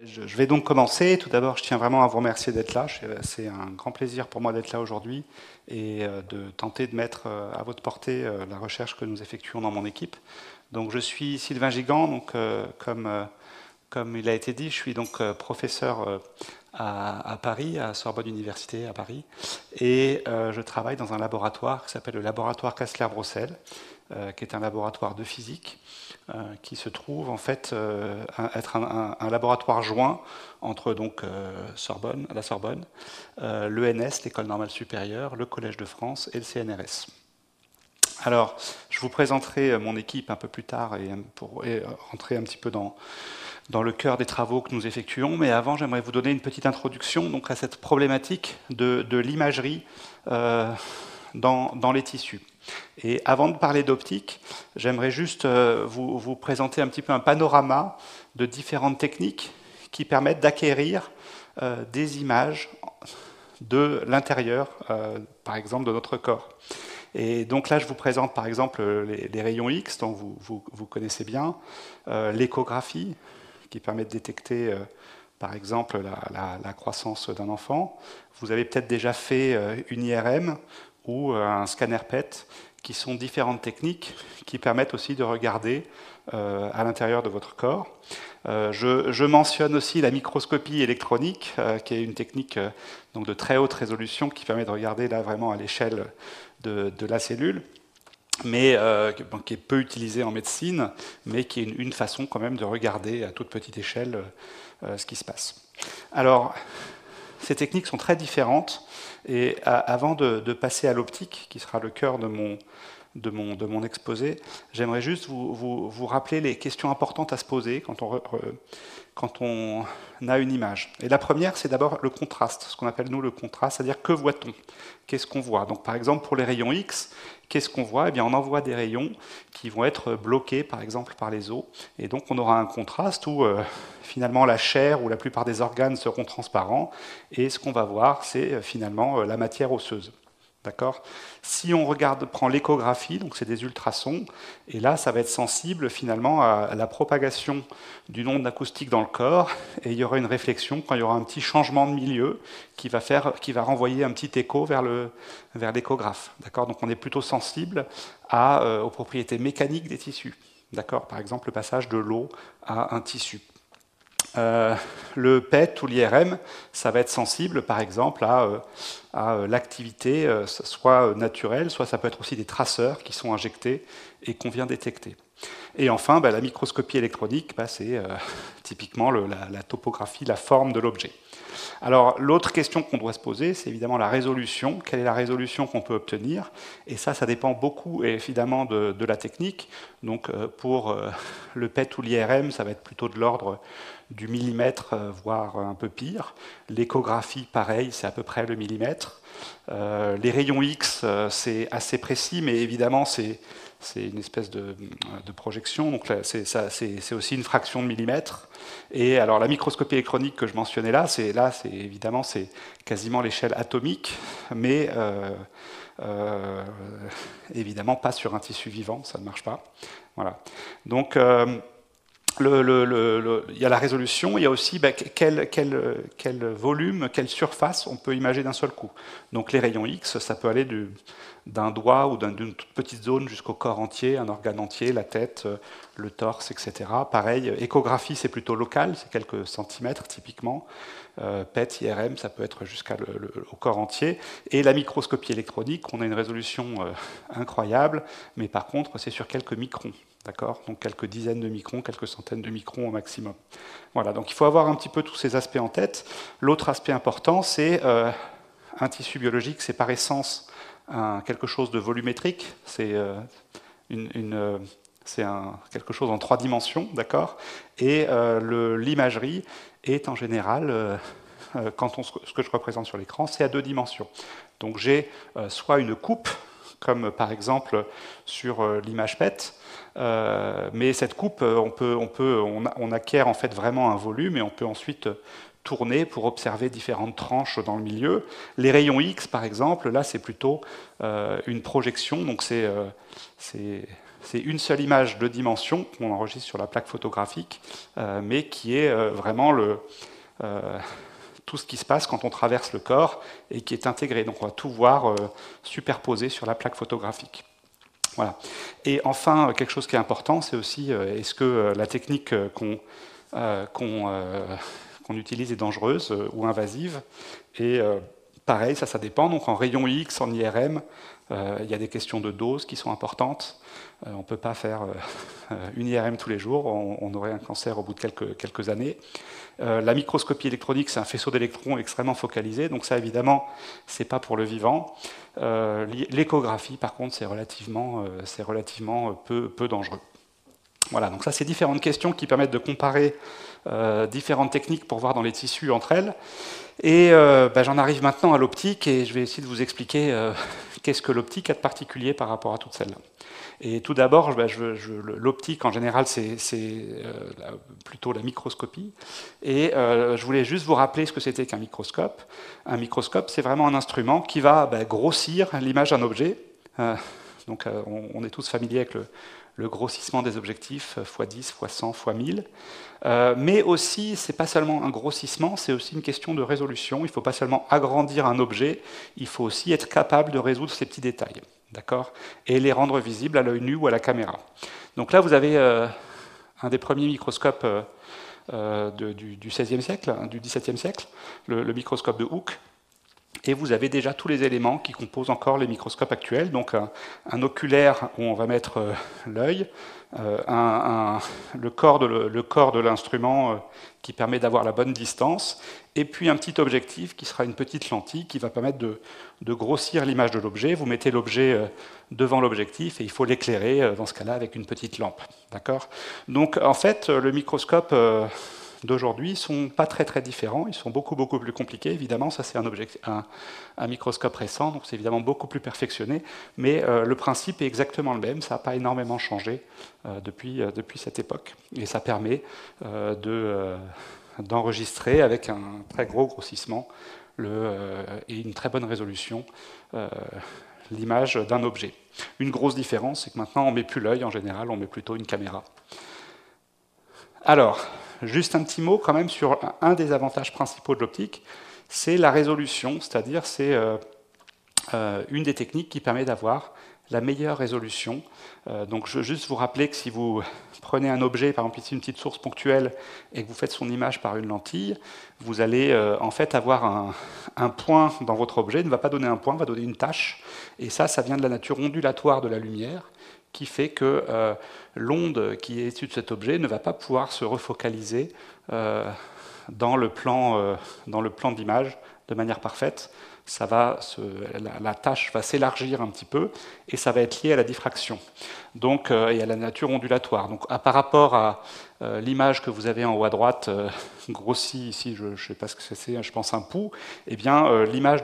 Je vais donc commencer. Tout d'abord, je tiens vraiment à vous remercier d'être là. C'est un grand plaisir pour moi d'être là aujourd'hui et de tenter de mettre à votre portée la recherche que nous effectuons dans mon équipe. Donc, je suis Sylvain Gigant. Donc, comme il a été dit, je suis donc professeur à Paris, à Sorbonne Université à Paris, et je travaille dans un laboratoire qui s'appelle le laboratoire Kastler-Brossel, qui est un laboratoire de physique, qui se trouve en fait être un laboratoire joint entre donc la Sorbonne, l'ENS, l'École normale supérieure, le Collège de France et le CNRS. Alors, je vous présenterai mon équipe un peu plus tard pour rentrer un petit peu dans le cœur des travaux que nous effectuons, mais avant, j'aimerais vous donner une petite introduction donc, à cette problématique de l'imagerie dans les tissus. Et avant de parler d'optique, j'aimerais juste vous présenter un petit peu un panorama de différentes techniques qui permettent d'acquérir des images de l'intérieur, par exemple, de notre corps. Et donc là, je vous présente par exemple les rayons X, dont vous connaissez bien, l'échographie, qui permet de détecter par exemple la croissance d'un enfant. Vous avez peut-être déjà fait une IRM ou un scanner PET, qui sont différentes techniques qui permettent aussi de regarder à l'intérieur de votre corps. Je mentionne aussi la microscopie électronique, qui est une technique donc de très haute résolution qui permet de regarder là vraiment à l'échelle de la cellule, mais qui est peu utilisée en médecine, mais qui est une façon quand même de regarder à toute petite échelle ce qui se passe. Alors, ces techniques sont très différentes, et avant de passer à l'optique, qui sera le cœur de mon exposé, j'aimerais juste vous rappeler les questions importantes à se poser quand on a une image. Et la première, c'est d'abord le contraste, ce qu'on appelle nous le contraste, c'est-à-dire que voit-on? Qu'est-ce qu'on voit? Donc par exemple pour les rayons X, qu'est-ce qu'on voit? Eh bien on envoie des rayons qui vont être bloqués par exemple par les os, et donc on aura un contraste où finalement la chair ou la plupart des organes seront transparents, et ce qu'on va voir c'est finalement la matière osseuse. D'accord? Si on prend l'échographie, donc c'est des ultrasons, et là ça va être sensible finalement à la propagation d'une onde acoustique dans le corps, et il y aura une réflexion quand il y aura un petit changement de milieu qui va renvoyer un petit écho vers l'échographe. D'accord? Donc on est plutôt sensible aux propriétés mécaniques des tissus. D'accord? Par exemple le passage de l'eau à un tissu. Le PET ou l'IRM, ça va être sensible par exemple à l'activité soit naturelle, soit ça peut être aussi des traceurs qui sont injectés et qu'on vient détecter. Et enfin, la microscopie électronique, c'est typiquement la topographie, la forme de l'objet. Alors l'autre question qu'on doit se poser, c'est évidemment la résolution. Quelle est la résolution qu'on peut obtenir? Et ça dépend beaucoup évidemment de la technique. Donc pour le PET ou l'IRM, ça va être plutôt de l'ordre du millimètre, voire un peu pire. L'échographie, pareil, c'est à peu près le millimètre. Les rayons X, c'est assez précis, mais évidemment, c'est une espèce de projection, donc c'est aussi une fraction de millimètre. Et alors la microscopie électronique que je mentionnais là, évidemment c'est quasiment l'échelle atomique, mais évidemment pas sur un tissu vivant, ça ne marche pas. Voilà. Donc il y a la résolution, il y a aussi quel volume, quelle surface on peut imager d'un seul coup. Donc les rayons X, ça peut aller d'un doigt ou d'une toute petite zone jusqu'au corps entier, un organe entier, la tête, le torse, etc. Pareil, échographie, c'est plutôt local, c'est quelques centimètres typiquement. PET, IRM, ça peut être jusqu'au corps entier. Et la microscopie électronique, on a une résolution incroyable, mais par contre, c'est sur quelques microns. D'accord? Donc quelques dizaines de microns, quelques centaines de microns au maximum. Voilà, donc il faut avoir un petit peu tous ces aspects en tête. L'autre aspect important, c'est un tissu biologique, c'est par essence quelque chose de volumétrique, c'est quelque chose en 3 dimensions, d'accord? Et l'imagerie est en général, ce que je représente sur l'écran, c'est à 2 dimensions. Donc j'ai soit une coupe, comme par exemple sur l'image PET, mais cette coupe, on acquiert en fait vraiment un volume et on peut ensuite tourner pour observer différentes tranches dans le milieu. Les rayons X, par exemple, là, c'est plutôt une projection, donc c'est une seule image de dimension qu'on enregistre sur la plaque photographique, mais qui est vraiment tout ce qui se passe quand on traverse le corps et qui est intégré. Donc on va tout voir superposé sur la plaque photographique. Voilà. Et enfin, quelque chose qui est important, c'est aussi est-ce que la technique qu'on utilise est dangereuse ou invasive. Et pareil, ça dépend. Donc en rayon X, en IRM, il y a des questions de dose qui sont importantes. On ne peut pas faire une IRM tous les jours, on aurait un cancer au bout de quelques années. La microscopie électronique, c'est un faisceau d'électrons extrêmement focalisé, donc ça évidemment, c'est pas pour le vivant. L'échographie, par contre, c'est relativement peu dangereux. Voilà, donc ça c'est différentes questions qui permettent de comparer différentes techniques pour voir dans les tissus entre elles. Et j'en arrive maintenant à l'optique et je vais essayer de vous expliquer qu'est-ce que l'optique a de particulier par rapport à toutes celles-là. Et tout d'abord, l'optique en général c'est plutôt la microscopie. Et je voulais juste vous rappeler ce que c'était qu'un microscope. Un microscope, c'est vraiment un instrument qui va grossir l'image d'un objet. Donc on est tous familiers avec le grossissement des objectifs x10, x100, x1000. Mais aussi, ce n'est pas seulement un grossissement, c'est aussi une question de résolution. Il ne faut pas seulement agrandir un objet, il faut aussi être capable de résoudre ces petits détails, d'accord, et les rendre visibles à l'œil nu ou à la caméra. Donc là, vous avez un des premiers microscopes du XVIe siècle, du XVIIe siècle, le microscope de Hooke. Et vous avez déjà tous les éléments qui composent encore les microscopes actuels. Donc un oculaire où on va mettre l'œil, le corps de l'instrument qui permet d'avoir la bonne distance, et puis un petit objectif qui sera une petite lentille qui va permettre de grossir l'image de l'objet. Vous mettez l'objet devant l'objectif et il faut l'éclairer dans ce cas-là avec une petite lampe. D'accord ? Donc en fait, le microscope d'aujourd'hui ne sont pas très différents, ils sont beaucoup plus compliqués, évidemment, ça c'est un microscope récent, donc c'est évidemment beaucoup plus perfectionné, mais le principe est exactement le même, ça n'a pas énormément changé depuis cette époque, et ça permet d'enregistrer avec un très gros grossissement et une très bonne résolution l'image d'un objet. Une grosse différence, c'est que maintenant on ne met plus l'œil en général, on met plutôt une caméra. Alors, juste un petit mot quand même sur un des avantages principaux de l'optique, c'est la résolution, c'est-à-dire c'est une des techniques qui permet d'avoir la meilleure résolution. Donc je veux juste vous rappeler que si vous prenez un objet, par exemple ici une petite source ponctuelle, et que vous faites son image par une lentille, vous allez en fait avoir un point dans votre objet, ne va pas donner un point, va donner une tache, et ça vient de la nature ondulatoire de la lumière, qui fait que l'onde qui est issue de cet objet ne va pas pouvoir se refocaliser dans le plan d'image de manière parfaite. La tâche va s'élargir un petit peu et ça va être lié à la diffraction donc, et à la nature ondulatoire. Donc, par rapport à l'image que vous avez en haut à droite, grossie ici, je ne sais pas ce que c'est, je pense un pouls, eh bien l'image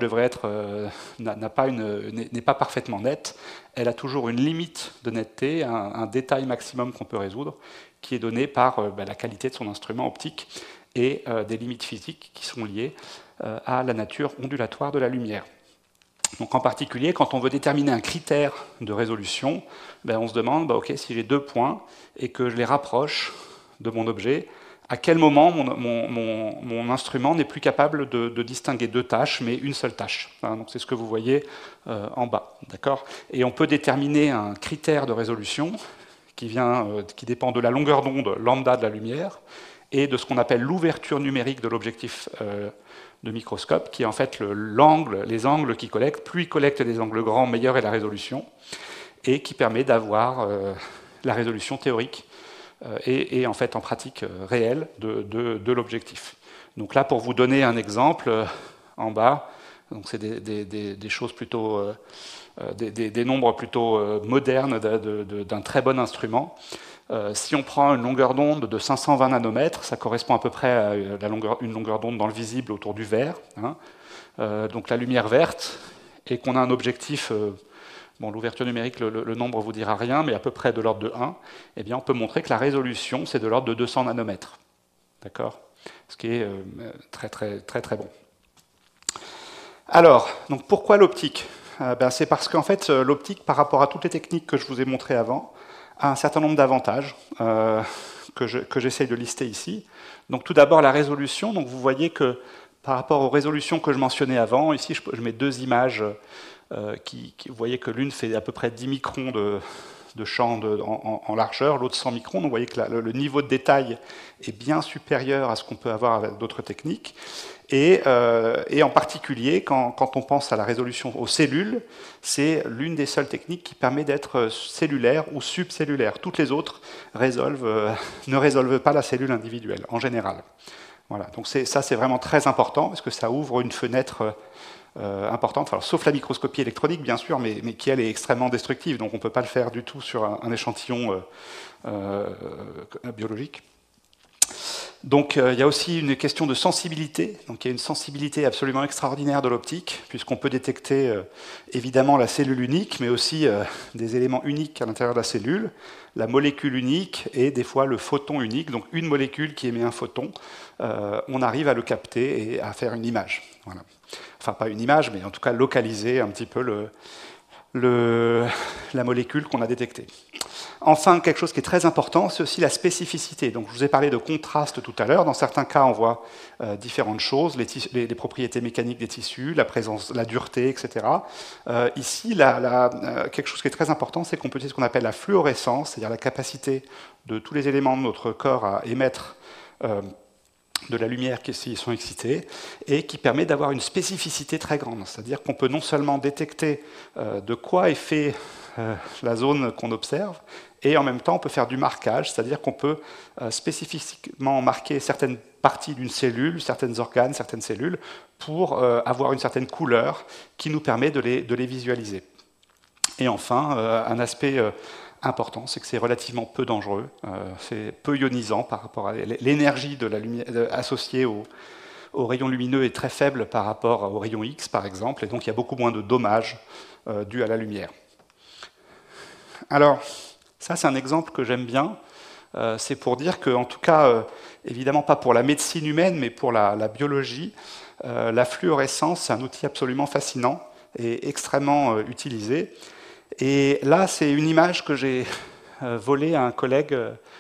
n'est pas parfaitement nette. Elle a toujours une limite de netteté, un détail maximum qu'on peut résoudre, qui est donné par la qualité de son instrument optique et des limites physiques qui sont liées à la nature ondulatoire de la lumière. Donc en particulier, quand on veut déterminer un critère de résolution, on se demande, ok, si j'ai deux points et que je les rapproche de mon objet, à quel moment mon instrument n'est plus capable de distinguer deux tâches, mais une seule tâche. Donc c'est ce que vous voyez en bas. D'accord ? Et on peut déterminer un critère de résolution qui dépend de la longueur d'onde lambda de la lumière et de ce qu'on appelle l'ouverture numérique de l'objectif de microscope, qui est en fait les angles qu'il collecte. Plus il collecte des angles grands, meilleure est la résolution, et qui permet d'avoir la résolution théorique et en fait en pratique réelle de l'objectif. Donc là, pour vous donner un exemple, en bas, donc c'est des choses plutôt, des nombres plutôt modernes d'un très bon instrument. Si on prend une longueur d'onde de 520 nanomètres, ça correspond à peu près à une longueur d'onde dans le visible autour du vert, donc la lumière verte, et qu'on a un objectif, l'ouverture numérique, le nombre ne vous dira rien, mais à peu près de l'ordre de 1, eh bien on peut montrer que la résolution, c'est de l'ordre de 200 nanomètres. D'accord ? ce qui est très bon. Alors, donc pourquoi l'optique? C'est parce qu'en fait, l'optique, par rapport à toutes les techniques que je vous ai montrées avant, a un certain nombre d'avantages que j'essaye de lister ici. Donc tout d'abord, la résolution. Donc vous voyez que par rapport aux résolutions que je mentionnais avant, ici je mets deux images vous voyez que l'une fait à peu près 10 microns de champ en largeur, l'autre 100 microns. Donc vous voyez que le niveau de détail est bien supérieur à ce qu'on peut avoir avec d'autres techniques. Et en particulier, quand on pense à la résolution aux cellules, c'est l'une des seules techniques qui permet d'être cellulaire ou subcellulaire. Toutes les autres ne résolvent pas la cellule individuelle, en général. Voilà. Donc ça, c'est vraiment très important, parce que ça ouvre une fenêtre importante, alors, sauf la microscopie électronique, bien sûr, mais qui, elle, est extrêmement destructive, donc on ne peut pas le faire du tout sur un échantillon biologique. Donc il y a aussi une question de sensibilité. Donc il y a une sensibilité absolument extraordinaire de l'optique, puisqu'on peut détecter évidemment la cellule unique, mais aussi des éléments uniques à l'intérieur de la cellule, la molécule unique et des fois le photon unique. Donc une molécule qui émet un photon, on arrive à le capter et à faire une image. Voilà. Enfin pas une image, mais en tout cas localiser un petit peu la molécule qu'on a détectée. Enfin, quelque chose qui est très important, c'est aussi la spécificité. Donc, je vous ai parlé de contraste tout à l'heure. Dans certains cas, on voit différentes choses, les propriétés mécaniques des tissus, la présence, la dureté, etc. Ici, quelque chose qui est très important, c'est qu'on peut utiliser ce qu'on appelle la fluorescence, c'est-à-dire la capacité de tous les éléments de notre corps à émettre de la lumière qui sont excités, et qui permet d'avoir une spécificité très grande. C'est-à-dire qu'on peut non seulement détecter de quoi est fait la zone qu'on observe, et en même temps on peut faire du marquage, c'est-à-dire qu'on peut spécifiquement marquer certaines parties d'une cellule, certains organes, certaines cellules, pour avoir une certaine couleur qui nous permet de les visualiser. Et enfin, un aspect important, c'est que c'est relativement peu dangereux, c'est peu ionisant par rapport à l'énergie de la lumière associée aux rayons lumineux est très faible par rapport aux rayons X, par exemple, et donc il y a beaucoup moins de dommages dus à la lumière. Alors, ça c'est un exemple que j'aime bien, c'est pour dire que, en tout cas, évidemment pas pour la médecine humaine, mais pour la biologie, la fluorescence c'est un outil absolument fascinant et extrêmement utilisé. Et là, c'est une image que j'ai volée à un collègue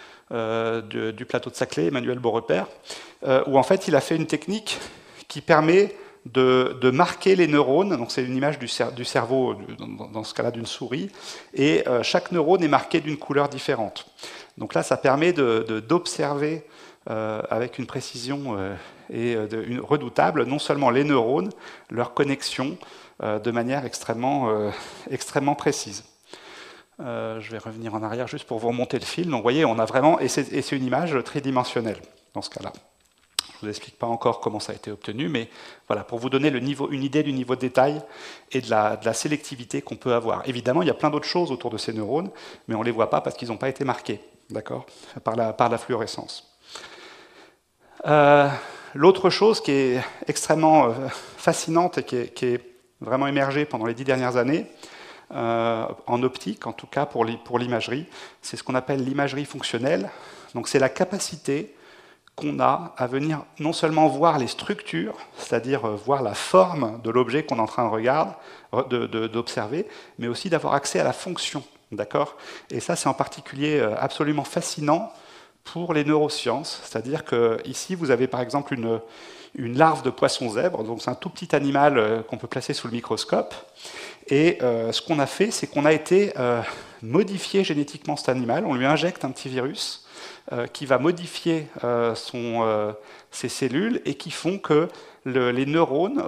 du plateau de Saclay, Emmanuel Beaurepaire, où en fait il a fait une technique qui permet de marquer les neurones. Donc c'est une image du cerveau, dans ce cas-là d'une souris, et chaque neurone est marqué d'une couleur différente. Donc là, ça permet d'observer avec une précision redoutable non seulement les neurones, leurs connexions, de manière extrêmement précise. Je vais revenir en arrière juste pour vous remonter le fil. Donc vous voyez, on a vraiment, et c'est une image tridimensionnelle dans ce cas-là. Je ne vous explique pas encore comment ça a été obtenu, mais voilà, pour vous donner une idée du niveau de détail et de la sélectivité qu'on peut avoir. Évidemment, il y a plein d'autres choses autour de ces neurones, mais on ne les voit pas parce qu'ils n'ont pas été marqués, d'accord, par la fluorescence. L'autre chose qui est extrêmement fascinante et qui est vraiment émergée pendant les 10 dernières années, en optique, en tout cas pour l'imagerie, c'est ce qu'on appelle l'imagerie fonctionnelle. Donc c'est la capacité qu'on a à venir non seulement voir les structures, c'est-à-dire voir la forme de l'objet qu'on est en train d'observer, mais aussi d'avoir accès à la fonction. D'accord ? Et ça, c'est en particulier absolument fascinant pour les neurosciences. C'est-à-dire qu'ici, vous avez par exemple une larve de poisson zèbre, donc c'est un tout petit animal qu'on peut placer sous le microscope. Et ce qu'on a fait, c'est qu'on a été modifier génétiquement cet animal, on lui injecte un petit virus qui va modifier ses cellules et qui font que les neurones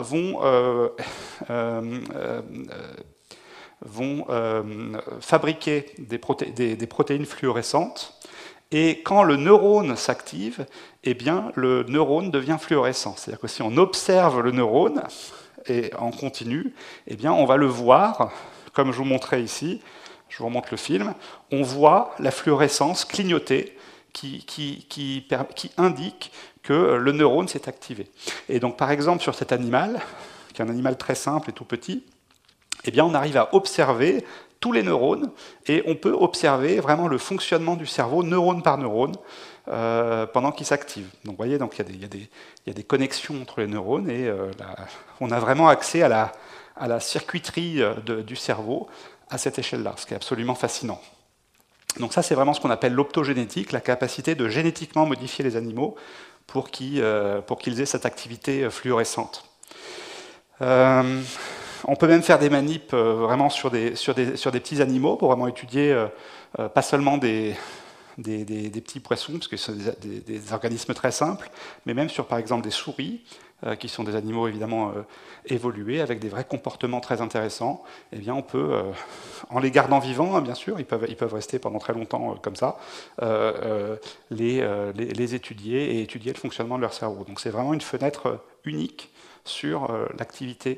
vont fabriquer des protéines fluorescentes. Et quand le neurone s'active, eh bien, le neurone devient fluorescent. C'est-à-dire que si on observe le neurone et en continu, eh bien, on va le voir, comme je vous montrais ici, je vous remonte le film, on voit la fluorescence clignoter qui indique que le neurone s'est activé. Et donc, par exemple, sur cet animal, qui est un animal très simple et tout petit, eh bien, on arrive à observer tous les neurones, et on peut observer vraiment le fonctionnement du cerveau, neurone par neurone, pendant qu'il s'active. Donc vous voyez, donc, il y a des connexions entre les neurones, et on a vraiment accès à la circuiterie du cerveau à cette échelle-là, ce qui est absolument fascinant. Donc ça, c'est vraiment ce qu'on appelle l'optogénétique, la capacité de génétiquement modifier les animaux pour qu'ils aient cette activité fluorescente. On peut même faire des manips vraiment sur des petits animaux pour vraiment étudier pas seulement des petits poissons, parce que ce sont des organismes très simples, mais même sur par exemple des souris, qui sont des animaux évidemment évolués, avec des vrais comportements très intéressants. Eh bien, on peut, en les gardant vivants, hein, bien sûr, ils peuvent rester pendant très longtemps comme ça, les étudier et étudier le fonctionnement de leur cerveau. Donc c'est vraiment une fenêtre unique sur l'activité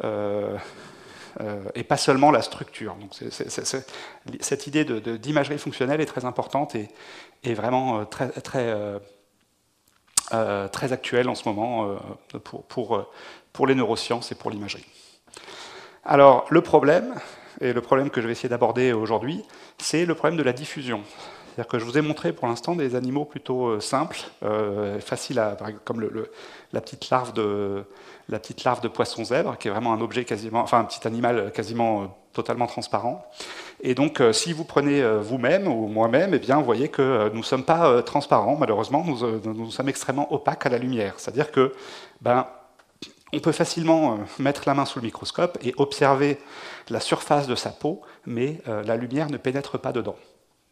et pas seulement la structure. Donc cette idée d'imagerie fonctionnelle est très importante et vraiment très actuelle en ce moment pour les neurosciences et pour l'imagerie. Alors le problème que je vais essayer d'aborder aujourd'hui, c'est le problème de la diffusion. C'est-à-dire que je vous ai montré pour l'instant des animaux plutôt simples, faciles comme la petite larve de poisson zèbre, qui est vraiment un objet quasiment, enfin un petit animal quasiment totalement transparent. Et donc, si vous prenez vous-même ou moi-même, eh bien, vous voyez que nous ne sommes pas transparents, malheureusement, nous sommes extrêmement opaques à la lumière. C'est-à-dire que, on peut facilement mettre la main sous le microscope et observer la surface de sa peau, mais la lumière ne pénètre pas dedans. D'accord ?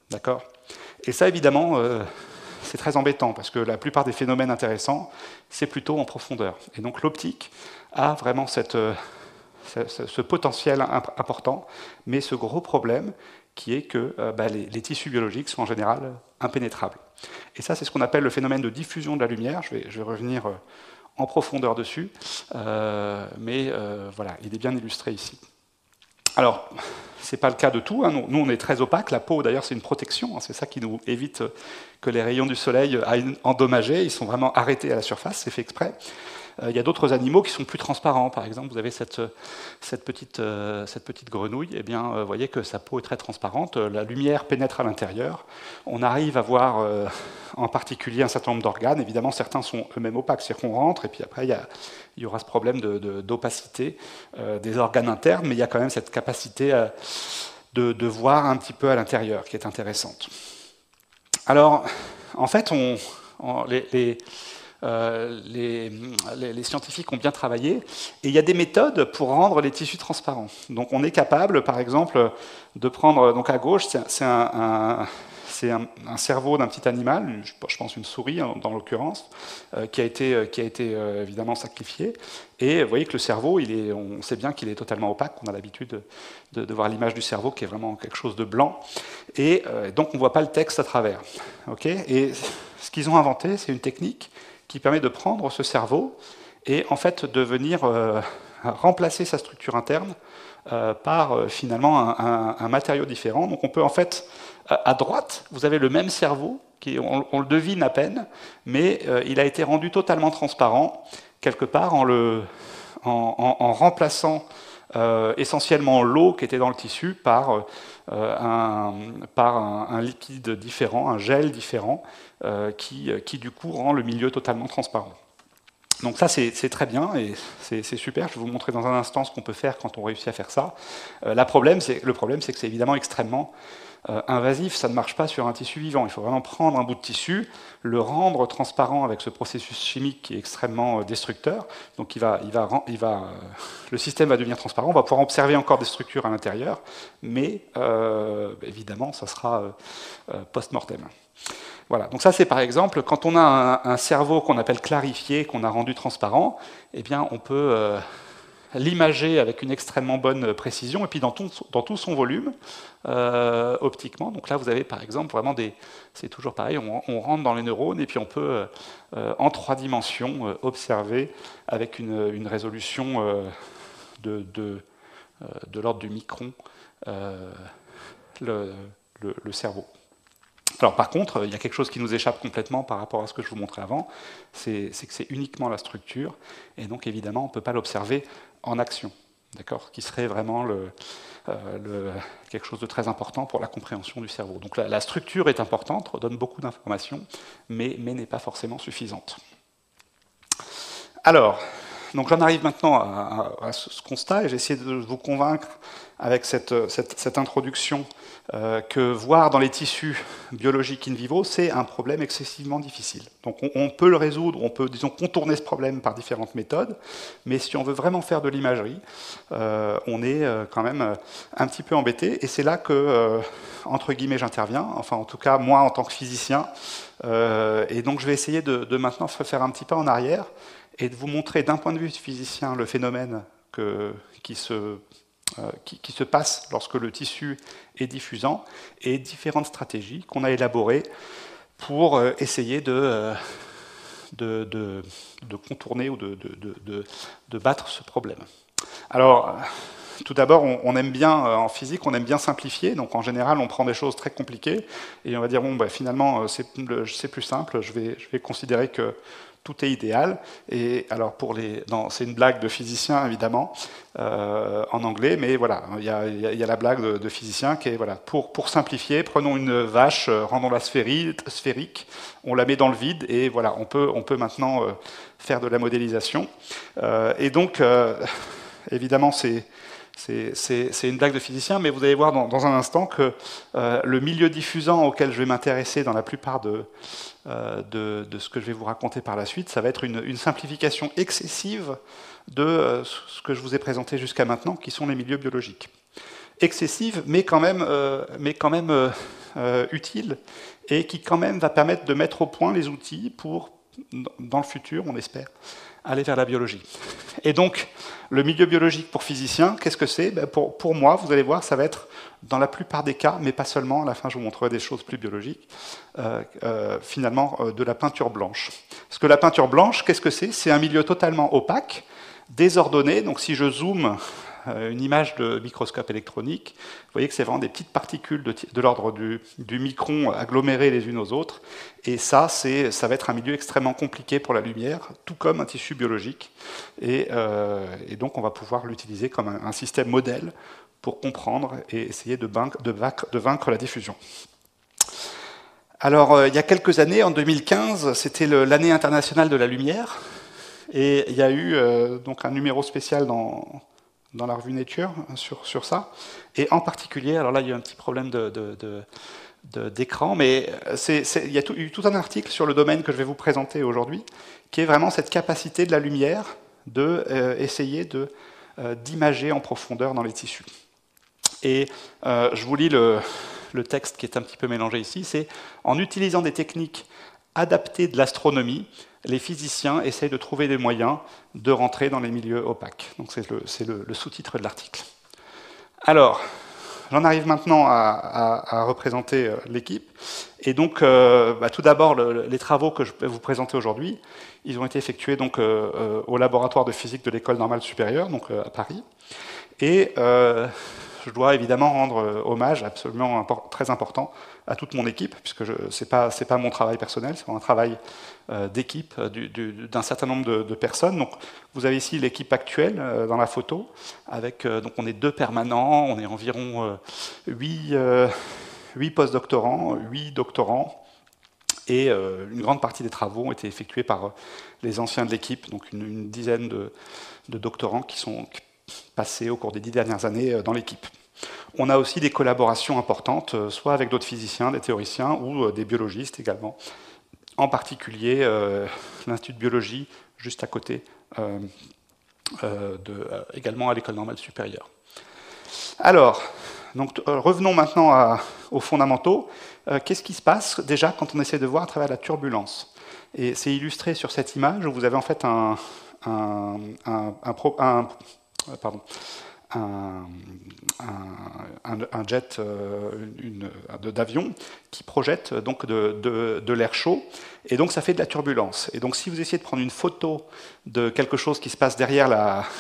Et ça, évidemment, c'est très embêtant, parce que la plupart des phénomènes intéressants, c'est plutôt en profondeur. Et donc l'optique a vraiment ce potentiel important, mais ce gros problème qui est que les tissus biologiques sont en général impénétrables. Et ça, c'est ce qu'on appelle le phénomène de diffusion de la lumière. Je vais revenir en profondeur dessus, mais voilà, il est bien illustré ici. Alors, ce n'est pas le cas de tout, hein. Nous, on est très opaque. La peau, d'ailleurs, c'est une protection. Hein. C'est ça qui nous évite que les rayons du soleil aillent endommager. Ils sont vraiment arrêtés à la surface, c'est fait exprès. Il y a d'autres animaux qui sont plus transparents. Par exemple, vous avez cette petite grenouille. Eh bien, vous voyez que sa peau est très transparente. La lumière pénètre à l'intérieur. On arrive à voir en particulier un certain nombre d'organes. Évidemment, certains sont eux-mêmes opaques, c'est-à-dire qu'on rentre, et puis après, il y aura ce problème d'opacité des organes internes, mais il y a quand même cette capacité de voir un petit peu à l'intérieur qui est intéressante. Alors, en fait, les scientifiques ont bien travaillé, et il y a des méthodes pour rendre les tissus transparents. Donc on est capable, par exemple, de prendre, donc à gauche, c'est un cerveau d'un petit animal, je pense une souris dans l'occurrence, qui a été évidemment sacrifié. Et vous voyez que le cerveau, on sait bien qu'il est totalement opaque, on a l'habitude de voir l'image du cerveau qui est vraiment quelque chose de blanc, et donc on ne voit pas le texte à travers. Okay, et ce qu'ils ont inventé, c'est une technique qui permet de prendre ce cerveau et en fait de venir remplacer sa structure interne par finalement un matériau différent. Donc on peut en fait, à droite, vous avez le même cerveau, on le devine à peine, mais il a été rendu totalement transparent, quelque part en remplaçant essentiellement l'eau qui était dans le tissu par un liquide différent, un gel différent, qui du coup rend le milieu totalement transparent. Donc ça c'est très bien et c'est super, je vais vous montrer dans un instant ce qu'on peut faire quand on réussit à faire ça. Le problème c'est que c'est évidemment extrêmement invasif, ça ne marche pas sur un tissu vivant. Il faut vraiment prendre un bout de tissu, le rendre transparent avec ce processus chimique qui est extrêmement destructeur. Donc le système va devenir transparent, on va pouvoir observer encore des structures à l'intérieur, mais évidemment ça sera post-mortem. Voilà, donc ça c'est par exemple, quand on a un cerveau qu'on appelle clarifié, qu'on a rendu transparent, eh bien on peut l'imager avec une extrêmement bonne précision, et puis dans tout son volume, optiquement. Donc là vous avez par exemple vraiment c'est toujours pareil, on rentre dans les neurones, et puis on peut en 3 dimensions observer avec une résolution de l'ordre du micron le cerveau. Alors par contre, il y a quelque chose qui nous échappe complètement par rapport à ce que je vous montrais avant, c'est que c'est uniquement la structure, et donc évidemment on ne peut pas l'observer en action. d'accord, qui serait vraiment quelque chose de très important pour la compréhension du cerveau. Donc la structure est importante, donne beaucoup d'informations, mais n'est pas forcément suffisante. Alors, donc j'en arrive maintenant à ce constat, et j'ai essayé de vous convaincre avec cette introduction que voir dans les tissus biologiques in vivo, c'est un problème excessivement difficile. Donc on peut le résoudre, on peut, disons, contourner ce problème par différentes méthodes, mais si on veut vraiment faire de l'imagerie, on est quand même un petit peu embêté, et c'est là que, entre guillemets, j'interviens, enfin en tout cas moi en tant que physicien, et donc je vais essayer de maintenant faire un petit pas en arrière, et de vous montrer d'un point de vue physicien le phénomène qui se passe lorsque le tissu est diffusant, et différentes stratégies qu'on a élaborées pour essayer de contourner ou de battre ce problème. Alors, tout d'abord, on aime bien, en physique, on aime bien simplifier, donc en général, on prend des choses très compliquées, et on va dire, bon, bah, finalement, c'est plus simple, je vais considérer que tout est idéal. Et alors c'est une blague de physicien évidemment en anglais, mais voilà, il y a la blague de physicien qui est voilà, pour simplifier, prenons une vache, rendons-la sphérique, on la met dans le vide et voilà, on peut maintenant faire de la modélisation. Et donc évidemment c'est une blague de physicien, mais vous allez voir dans un instant que le milieu diffusant auquel je vais m'intéresser dans la plupart de ce que je vais vous raconter par la suite, ça va être une simplification excessive de ce que je vous ai présenté jusqu'à maintenant, qui sont les milieux biologiques. Excessive, mais quand même utile, et qui quand même va permettre de mettre au point les outils pour, dans le futur, on espère, aller vers la biologie. Et donc, le milieu biologique pour physiciens, qu'est-ce que c'est? Pour moi, vous allez voir, ça va être, dans la plupart des cas, mais pas seulement, à la fin je vous montrerai des choses plus biologiques, finalement de la peinture blanche. Parce que la peinture blanche, qu'est-ce que c'est? C'est un milieu totalement opaque, désordonné, donc si je zoome une image de microscope électronique, vous voyez que c'est vraiment des petites particules de l'ordre du micron agglomérées les unes aux autres, et ça va être un milieu extrêmement compliqué pour la lumière, tout comme un tissu biologique, et donc on va pouvoir l'utiliser comme un système modèle pour comprendre et essayer de vaincre la diffusion. Alors, il y a quelques années, en 2015, c'était l'année internationale de la lumière, et il y a eu donc un numéro spécial dans la revue Nature sur ça, et en particulier, alors là il y a eu un petit problème d'écran, mais il y a eu tout un article sur le domaine que je vais vous présenter aujourd'hui, qui est vraiment cette capacité de la lumière d'essayer d'imager en profondeur dans les tissus. Et je vous lis le texte qui est un petit peu mélangé ici, c'est « En utilisant des techniques adaptées de l'astronomie, les physiciens essayent de trouver des moyens de rentrer dans les milieux opaques. » Donc c'est le sous-titre de l'article. Alors, j'en arrive maintenant à représenter l'équipe. Et donc, tout d'abord, les travaux que je vais vous présenter aujourd'hui, ils ont été effectués donc, au laboratoire de physique de l'École normale supérieure, donc à Paris. Et je dois évidemment rendre hommage absolument très important à toute mon équipe, puisque ce n'est pas mon travail personnel, c'est un travail d'équipe d'un certain nombre de personnes. Donc, vous avez ici l'équipe actuelle dans la photo, avec, donc on est 2 permanents, on est environ 8 postdoctorants, 8 doctorants, et une grande partie des travaux ont été effectués par les anciens de l'équipe, donc une dizaine de doctorants qui sont passés au cours des 10 dernières années dans l'équipe. On a aussi des collaborations importantes, soit avec d'autres physiciens, des théoriciens, ou des biologistes également. En particulier, l'Institut de biologie, juste à côté, également à l'École normale supérieure. Alors, donc, revenons maintenant aux fondamentaux. Qu'est-ce qui se passe déjà quand on essaie de voir à travers la turbulence? Et c'est illustré sur cette image où vous avez en fait un jet d'avion qui projette donc de l'air chaud, et donc ça fait de la turbulence. Et donc si vous essayez de prendre une photo de quelque chose qui se passe derrière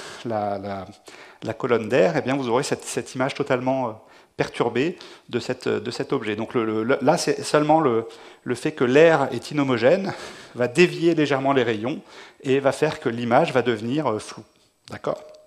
la colonne d'air, eh bien vous aurez cette image totalement perturbée de cet objet. Donc là, c'est seulement le fait que l'air est inhomogène va dévier légèrement les rayons et va faire que l'image va devenir floue. D'accord ?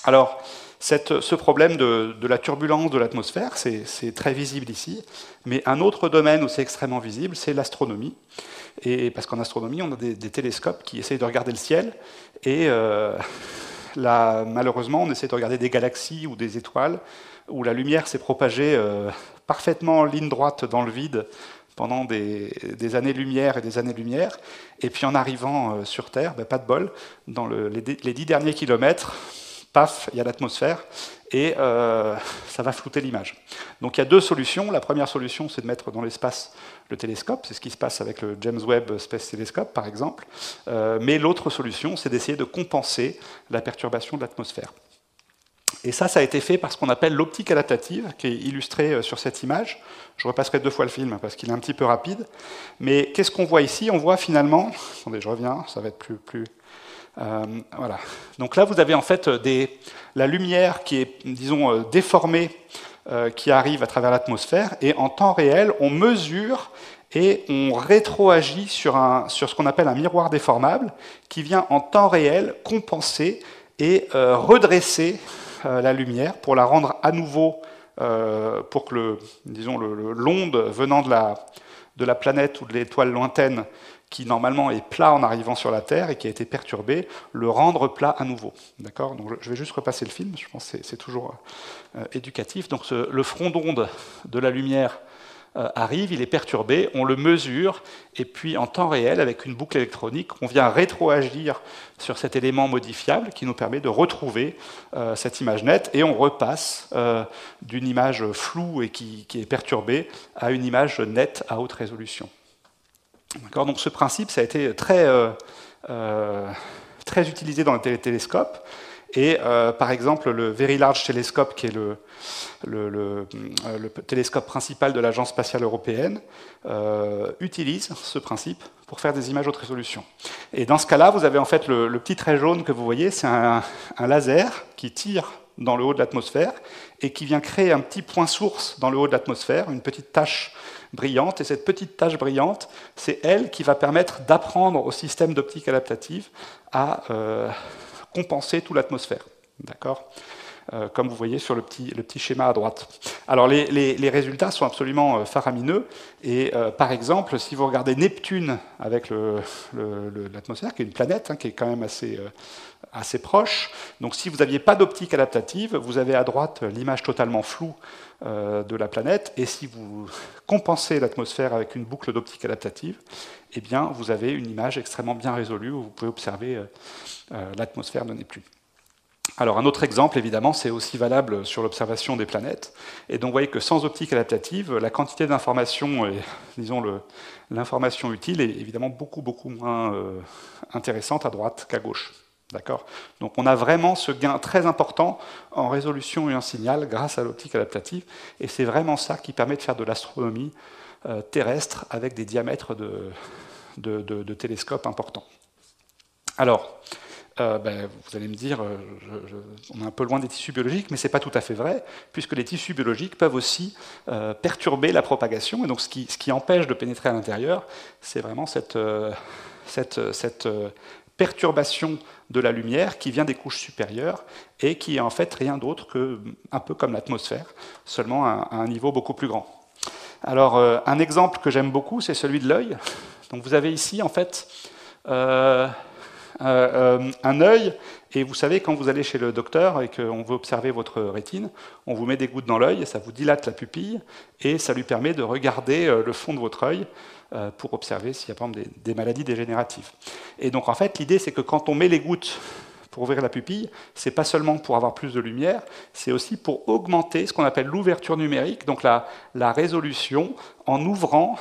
Alors, ce problème de la turbulence de l'atmosphère, c'est très visible ici, mais un autre domaine où c'est extrêmement visible, c'est l'astronomie. Et parce qu'en astronomie, on a des télescopes qui essayent de regarder le ciel, et malheureusement, on essaie de regarder des galaxies ou des étoiles, où la lumière s'est propagée parfaitement en ligne droite dans le vide pendant des années-lumière et des années-lumière, et puis en arrivant sur Terre, pas de bol, dans les 10 derniers kilomètres, paf, il y a l'atmosphère, et ça va flouter l'image. Donc il y a deux solutions. La première solution, c'est de mettre dans l'espace le télescope, c'est ce qui se passe avec le James Webb Space Telescope, par exemple. Mais l'autre solution, c'est d'essayer de compenser la perturbation de l'atmosphère. Et ça a été fait par ce qu'on appelle l'optique adaptative, qui est illustrée sur cette image. Je repasserai 2 fois le film, parce qu'il est un petit peu rapide. Mais qu'est-ce qu'on voit ici? On voit finalement... Attendez, je reviens, ça va être plus... voilà. Donc là, vous avez en fait la lumière qui est, disons, déformée, qui arrive à travers l'atmosphère, et en temps réel, on mesure et on rétroagit sur ce qu'on appelle un miroir déformable, qui vient en temps réel compenser et redresser la lumière pour la rendre à nouveau, pour que l'onde venant de la planète ou de l'étoile lointaine, qui normalement est plat en arrivant sur la Terre et qui a été perturbé, le rendre plat à nouveau. D'accord ? Donc je vais juste repasser le film, je pense que c'est toujours éducatif. Donc le front d'onde de la lumière arrive, il est perturbé, on le mesure, et puis en temps réel, avec une boucle électronique, on vient rétroagir sur cet élément modifiable qui nous permet de retrouver cette image nette, et on repasse d'une image floue et qui est perturbée à une image nette à haute résolution. Donc ce principe, ça a été très utilisé dans les télescopes. Et par exemple, le Very Large Telescope, qui est le télescope principal de l'Agence spatiale européenne, utilise ce principe pour faire des images haute résolution. Et dans ce cas-là, vous avez en fait le petit trait jaune que vous voyez, c'est un laser qui tire dans le haut de l'atmosphère et qui vient créer un petit point source dans le haut de l'atmosphère, une petite tache brillante, et cette petite tache brillante, c'est elle qui va permettre d'apprendre au système d'optique adaptative à compenser toute l'atmosphère. D'accord ? Comme vous voyez sur le petit schéma à droite. Alors les résultats sont absolument faramineux, et par exemple, si vous regardez Neptune avec l'atmosphère, qui est une planète, qui est quand même assez proche, donc si vous n'aviez pas d'optique adaptative, vous avez à droite l'image totalement floue de la planète, et si vous compensez l'atmosphère avec une boucle d'optique adaptative, eh bien, vous avez une image extrêmement bien résolue où vous pouvez observer l'atmosphère de Neptune. Alors un autre exemple, évidemment, c'est aussi valable sur l'observation des planètes. Et donc vous voyez que sans optique adaptative, la quantité d'information, disons l'information utile, est évidemment beaucoup moins intéressante à droite qu'à gauche. D'accord ? Donc on a vraiment ce gain très important en résolution et en signal grâce à l'optique adaptative. Et c'est vraiment ça qui permet de faire de l'astronomie terrestre avec des diamètres de télescopes importants. Alors, vous allez me dire, on est un peu loin des tissus biologiques, mais ce n'est pas tout à fait vrai, puisque les tissus biologiques peuvent aussi perturber la propagation, et donc ce qui empêche de pénétrer à l'intérieur, c'est vraiment cette perturbation de la lumière qui vient des couches supérieures, et qui est en fait rien d'autre qu'un peu comme l'atmosphère, seulement à un niveau beaucoup plus grand. Alors, un exemple que j'aime beaucoup, c'est celui de l'œil. Donc vous avez ici, en fait, un œil, et vous savez, quand vous allez chez le docteur et qu'on veut observer votre rétine, on vous met des gouttes dans l'œil, et ça vous dilate la pupille, et ça lui permet de regarder le fond de votre œil pour observer s'il y a par exemple des maladies dégénératives. Et donc en fait, l'idée c'est que quand on met les gouttes pour ouvrir la pupille, c'est pas seulement pour avoir plus de lumière, c'est aussi pour augmenter ce qu'on appelle l'ouverture numérique, donc la résolution, en ouvrant...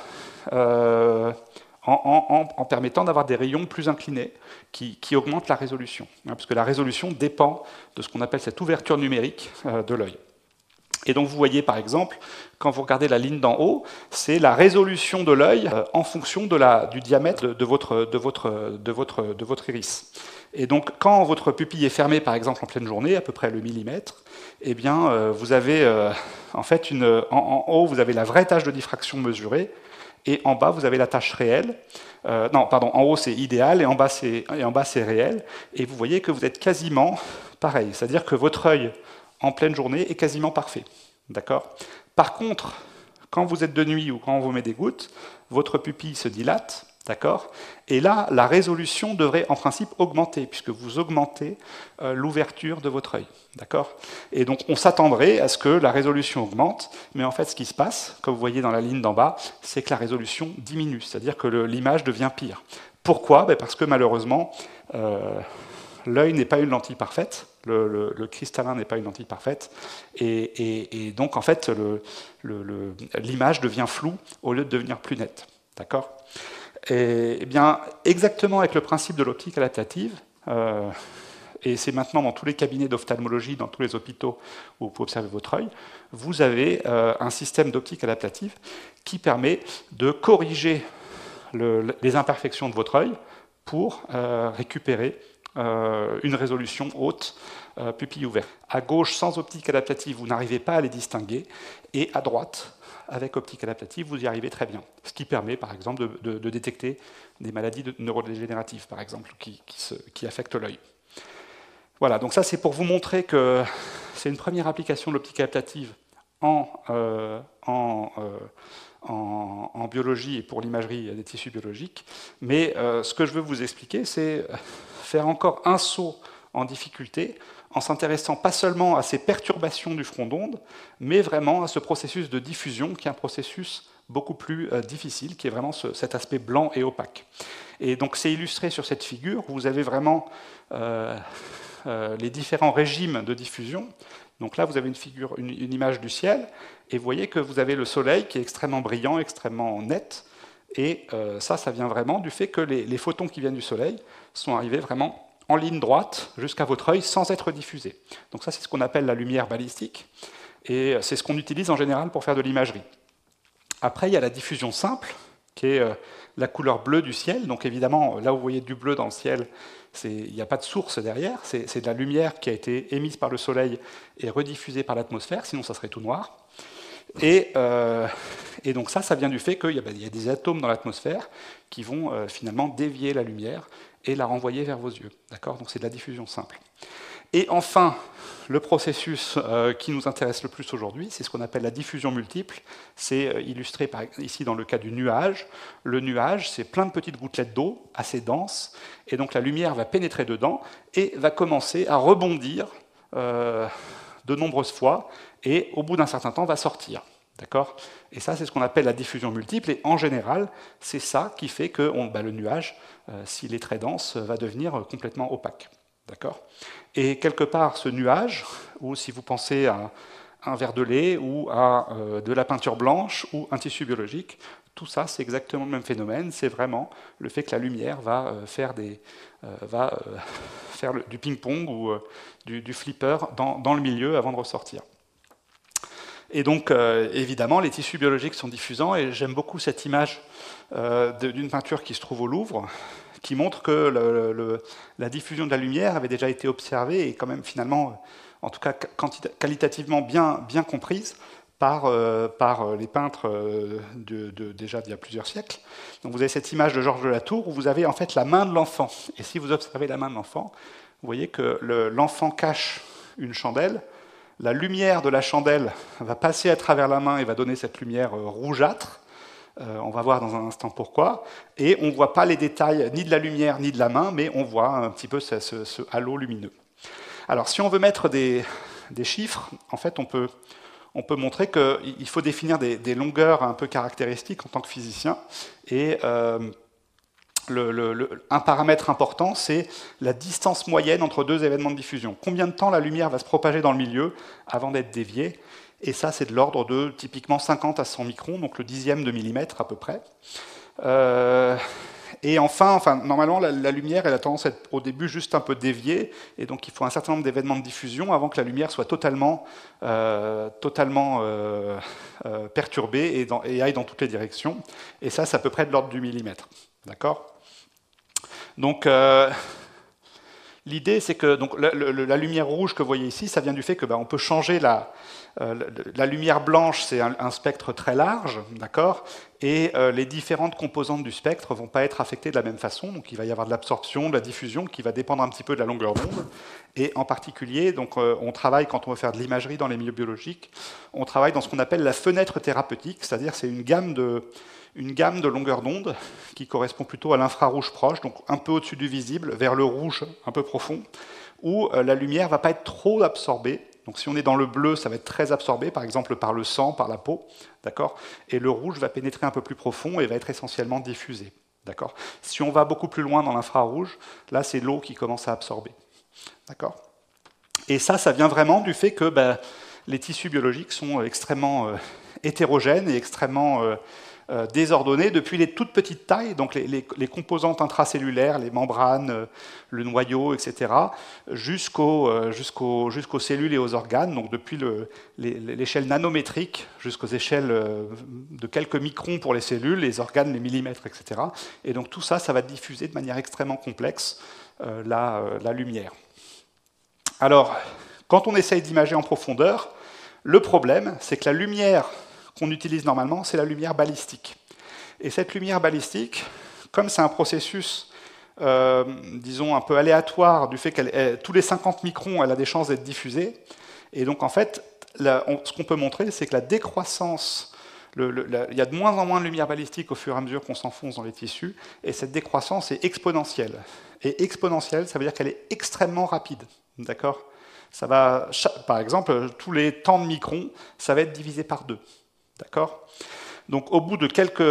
en permettant d'avoir des rayons plus inclinés qui augmentent la résolution, parce que la résolution dépend de ce qu'on appelle cette ouverture numérique de l'œil. Et donc vous voyez par exemple, quand vous regardez la ligne d'en haut, c'est la résolution de l'œil en fonction du diamètre de votre iris. Et donc quand votre pupille est fermée par exemple en pleine journée, à peu près le millimètre, eh bien vous avez en fait en haut vous avez la vraie tâche de diffraction mesurée, et en bas vous avez la tâche réelle. Non, pardon, en haut c'est idéal et en bas c'est réel. Et vous voyez que vous êtes quasiment pareil, c'est-à-dire que votre œil en pleine journée est quasiment parfait. D'accord ? Par contre, quand vous êtes de nuit ou quand on vous met des gouttes, votre pupille se dilate, d'accord ? Et là, la résolution devrait en principe augmenter, puisque vous augmentez l'ouverture de votre œil. D'accord ? Et donc on s'attendrait à ce que la résolution augmente, mais en fait ce qui se passe, comme vous voyez dans la ligne d'en bas, c'est que la résolution diminue, c'est-à-dire que l'image devient pire. Pourquoi ? Parce que malheureusement, l'œil n'est pas une lentille parfaite, le cristallin n'est pas une lentille parfaite, et donc en fait l'image devient floue au lieu de devenir plus nette. D'accord ? Et bien exactement avec le principe de l'optique adaptative, et c'est maintenant dans tous les cabinets d'ophtalmologie, dans tous les hôpitaux où vous pouvez observer votre œil, vous avez un système d'optique adaptative qui permet de corriger les imperfections de votre œil pour récupérer une résolution haute, pupille ouverte. À gauche, sans optique adaptative, vous n'arrivez pas à les distinguer, et à droite, avec optique adaptative, vous y arrivez très bien. Ce qui permet, par exemple, de détecter des maladies neurodégénératives, par exemple, qui affectent l'œil. Voilà, donc ça c'est pour vous montrer que c'est une première application de l'optique adaptative en biologie et pour l'imagerie des tissus biologiques. Mais ce que je veux vous expliquer, c'est faire encore un saut en difficulté en s'intéressant pas seulement à ces perturbations du front d'onde, mais vraiment à ce processus de diffusion qui est un processus beaucoup plus difficile, qui est vraiment cet aspect blanc et opaque. Et donc c'est illustré sur cette figure, où vous avez vraiment les différents régimes de diffusion. Donc là, vous avez une image du ciel, et vous voyez que vous avez le soleil qui est extrêmement brillant, extrêmement net, et ça vient vraiment du fait que les photons qui viennent du soleil sont arrivés vraiment en ligne droite jusqu'à votre œil sans être diffusés. Donc ça, c'est ce qu'on appelle la lumière balistique, et c'est ce qu'on utilise en général pour faire de l'imagerie. Après, il y a la diffusion simple, qui est la couleur bleue du ciel. Donc évidemment, là où vous voyez du bleu dans le ciel, il n'y a pas de source derrière, c'est de la lumière qui a été émise par le soleil et rediffusée par l'atmosphère, sinon ça serait tout noir. Et donc ça vient du fait qu'il y a des atomes dans l'atmosphère qui vont finalement dévier la lumière et la renvoyer vers vos yeux. D'accord ? Donc c'est de la diffusion simple. Et enfin, le processus qui nous intéresse le plus aujourd'hui, c'est ce qu'on appelle la diffusion multiple. C'est illustré ici dans le cas du nuage. Le nuage, c'est plein de petites gouttelettes d'eau assez denses, et donc la lumière va pénétrer dedans et va commencer à rebondir de nombreuses fois, et au bout d'un certain temps va sortir. D'accord ? Et ça, c'est ce qu'on appelle la diffusion multiple, et en général, c'est ça qui fait que le nuage, s'il est très dense, va devenir complètement opaque. D'accord ? Et quelque part, ce nuage, ou si vous pensez à un verre de lait, ou à de la peinture blanche, ou un tissu biologique, tout ça, c'est exactement le même phénomène. C'est vraiment le fait que la lumière va faire du ping-pong ou du flipper dans le milieu avant de ressortir. Et donc, évidemment, les tissus biologiques sont diffusants, et j'aime beaucoup cette image d'une peinture qui se trouve au Louvre, qui montre que la diffusion de la lumière avait déjà été observée et quand même finalement, en tout cas qualitativement bien comprise par les peintres déjà d'il y a plusieurs siècles. Donc vous avez cette image de Georges de la Tour où vous avez en fait la main de l'enfant. Et si vous observez la main de l'enfant, vous voyez que l'enfant cache une chandelle. La lumière de la chandelle va passer à travers la main et va donner cette lumière rougeâtre. On va voir dans un instant pourquoi. Et on ne voit pas les détails ni de la lumière ni de la main, mais on voit un petit peu ce halo lumineux. Alors si on veut mettre des chiffres, en fait on peut montrer qu'il faut définir des longueurs un peu caractéristiques en tant que physicien. Et un paramètre important, c'est la distance moyenne entre deux événements de diffusion. Combien de temps la lumière va se propager dans le milieu avant d'être déviée? Et ça, c'est de l'ordre de typiquement 50 à 100 microns, donc le dixième de millimètre à peu près. Et enfin, normalement, la lumière, elle a tendance à être au début juste un peu déviée, et donc il faut un certain nombre d'événements de diffusion avant que la lumière soit totalement perturbée et aille dans toutes les directions. Et ça, c'est à peu près de l'ordre du millimètre. D'accord? Donc, l'idée, c'est que donc, la lumière rouge que vous voyez ici, ça vient du fait que on peut changer la lumière blanche, c'est un spectre très large, d'accord, et les différentes composantes du spectre ne vont pas être affectées de la même façon. Donc il va y avoir de l'absorption, de la diffusion, qui va dépendre un petit peu de la longueur d'onde. Et en particulier, donc, on travaille, quand on veut faire de l'imagerie dans les milieux biologiques, on travaille dans ce qu'on appelle la fenêtre thérapeutique, c'est-à-dire c'est une gamme de longueur d'onde qui correspond plutôt à l'infrarouge proche, donc un peu au-dessus du visible, vers le rouge un peu profond, où la lumière ne va pas être trop absorbée. Donc si on est dans le bleu, ça va être très absorbé, par exemple par le sang, par la peau, d'accord. Et le rouge va pénétrer un peu plus profond et va être essentiellement diffusé, d'accord. Si on va beaucoup plus loin dans l'infrarouge, là c'est l'eau qui commence à absorber, d'accord. Et ça vient vraiment du fait que les tissus biologiques sont extrêmement hétérogènes et extrêmement désordonnées depuis les toutes petites tailles, donc les composantes intracellulaires, les membranes, le noyau, etc., jusqu'aux cellules et aux organes, donc depuis l'échelle nanométrique jusqu'aux échelles de quelques microns pour les cellules, les organes, les millimètres, etc. Et donc tout ça, ça va diffuser de manière extrêmement complexe la lumière. Alors, quand on essaye d'imager en profondeur, le problème, c'est que la lumière qu'on utilise normalement, c'est la lumière balistique. Et cette lumière balistique, comme c'est un processus, disons, un peu aléatoire, du fait qu'elle, tous les 50 microns, elle a des chances d'être diffusée, et donc en fait, ce qu'on peut montrer, c'est que la décroissance, il y a de moins en moins de lumière balistique au fur et à mesure qu'on s'enfonce dans les tissus, et cette décroissance est exponentielle. Et exponentielle, ça veut dire qu'elle est extrêmement rapide, d'accord ? Ça va, par exemple, tous les temps de microns, ça va être divisé par 2. D'accord ? Donc au bout de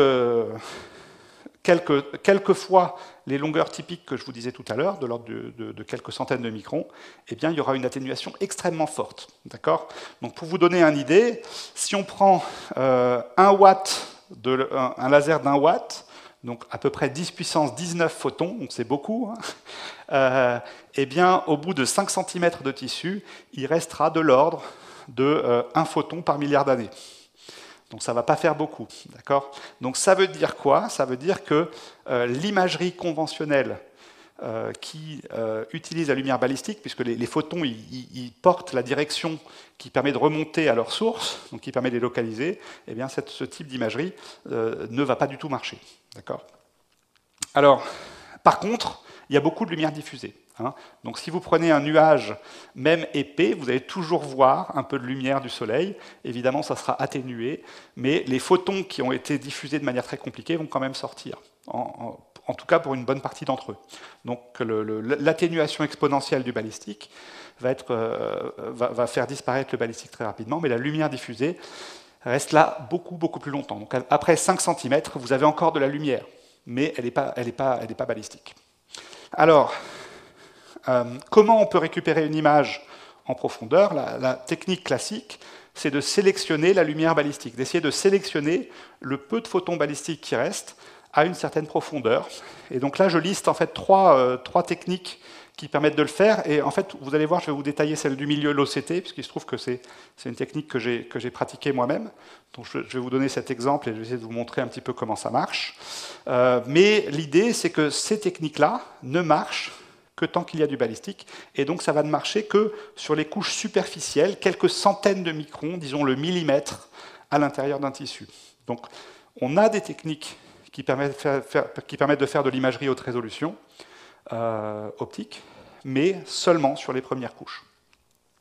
quelques fois les longueurs typiques que je vous disais tout à l'heure, de l'ordre de quelques centaines de microns, eh bien, il y aura une atténuation extrêmement forte. D'accord ? Donc pour vous donner une idée, si on prend un laser d'1 watt, donc à peu près 10 puissance 19 photons, donc c'est beaucoup, eh bien, au bout de 5 cm de tissu, il restera de l'ordre de 1 photon par milliard d'années. Donc ça ne va pas faire beaucoup, d'accord ? Donc ça veut dire quoi ? Ça veut dire que l'imagerie conventionnelle qui utilise la lumière balistique, puisque les photons ils portent la direction qui permet de remonter à leur source, donc qui permet de les localiser, eh bien ce type d'imagerie ne va pas du tout marcher, d'accord ? Alors, par contre, il y a beaucoup de lumière diffusée. Donc si vous prenez un nuage, même épais, vous allez toujours voir un peu de lumière du soleil. Évidemment, ça sera atténué, mais les photons qui ont été diffusés de manière très compliquée vont quand même sortir, en tout cas pour une bonne partie d'entre eux. Donc l'atténuation exponentielle du balistique va faire disparaître le balistique très rapidement, mais la lumière diffusée reste là beaucoup, beaucoup plus longtemps. Donc après 5 cm, vous avez encore de la lumière, mais elle n'est pas balistique. Alors, comment on peut récupérer une image en profondeur ? La technique classique, c'est de sélectionner la lumière balistique, d'essayer de sélectionner le peu de photons balistiques qui restent à une certaine profondeur. Et donc là, je liste en fait trois techniques qui permettent de le faire. Et en fait, vous allez voir, je vais vous détailler celle du milieu, l'OCT, puisqu'il se trouve que c'est une technique que j'ai pratiquée moi-même. Donc je vais vous donner cet exemple et je vais essayer de vous montrer un petit peu comment ça marche. Mais l'idée, c'est que ces techniques-là ne marchent que tant qu'il y a du balistique, et donc ça va ne marcher que sur les couches superficielles, quelques centaines de microns, disons le millimètre, à l'intérieur d'un tissu. Donc on a des techniques qui permettent de faire de l'imagerie haute résolution optique, mais seulement sur les premières couches. D'accord ?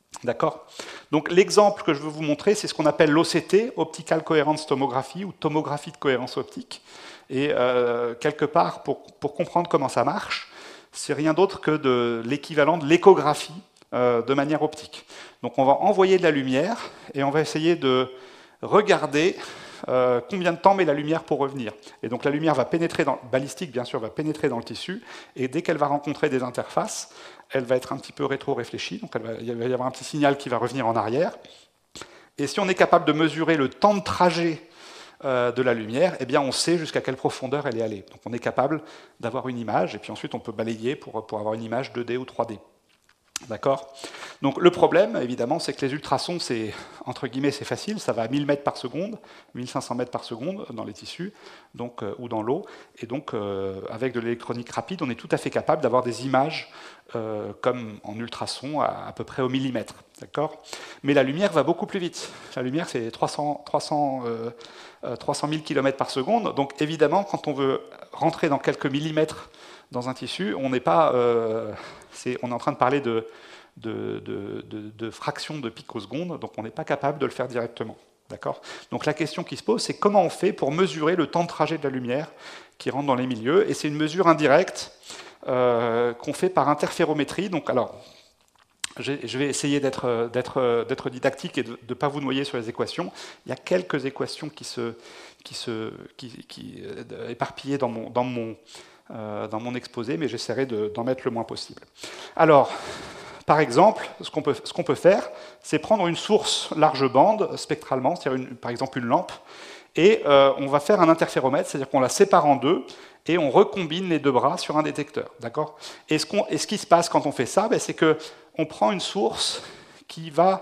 Donc l'exemple que je veux vous montrer, c'est ce qu'on appelle l'OCT, Optical Coherence Tomography, ou tomographie de cohérence optique. Et quelque part, pour comprendre comment ça marche, c'est rien d'autre que de l'équivalent de l'échographie de manière optique. Donc on va envoyer de la lumière et on va essayer de regarder combien de temps met la lumière pour revenir. Et donc la lumière va pénétrer dans balistique, bien sûr, va pénétrer dans le tissu, et dès qu'elle va rencontrer des interfaces, elle va être un petit peu rétro-réfléchie, donc il va y avoir un petit signal qui va revenir en arrière. Et si on est capable de mesurer le temps de trajet de la lumière, eh bien on sait jusqu'à quelle profondeur elle est allée. Donc on est capable d'avoir une image, et puis ensuite on peut balayer pour avoir une image 2D ou 3D. D'accord ? Donc le problème, évidemment, c'est que les ultrasons, c'est, entre guillemets, c'est facile, ça va à 1000 mètres par seconde, 1500 mètres par seconde dans les tissus, donc, ou dans l'eau, et donc avec de l'électronique rapide, on est tout à fait capable d'avoir des images comme en ultrasons à peu près au millimètre. D'accord ? Mais la lumière va beaucoup plus vite. La lumière, c'est 300 000 km par seconde, donc évidemment, quand on veut rentrer dans quelques millimètres dans un tissu, on n'est pas... on est en train de parler de fractions de picosecondes, donc on n'est pas capable de le faire directement. Donc la question qui se pose, c'est comment on fait pour mesurer le temps de trajet de la lumière qui rentre dans les milieux, et c'est une mesure indirecte qu'on fait par interférométrie. Donc, alors, je vais essayer d'être didactique et de ne pas vous noyer sur les équations. Il y a quelques équations qui éparpillées dans mon exposé, mais j'essaierai d'en mettre le moins possible. Alors, par exemple, ce qu'on peut faire, c'est prendre une source large bande spectralement, c'est-à-dire par exemple une lampe, et on va faire un interféromètre, c'est-à-dire qu'on la sépare en deux, et on recombine les deux bras sur un détecteur. D'accord ? Et ce qui se passe quand on fait ça, c'est qu'on prend une source qui va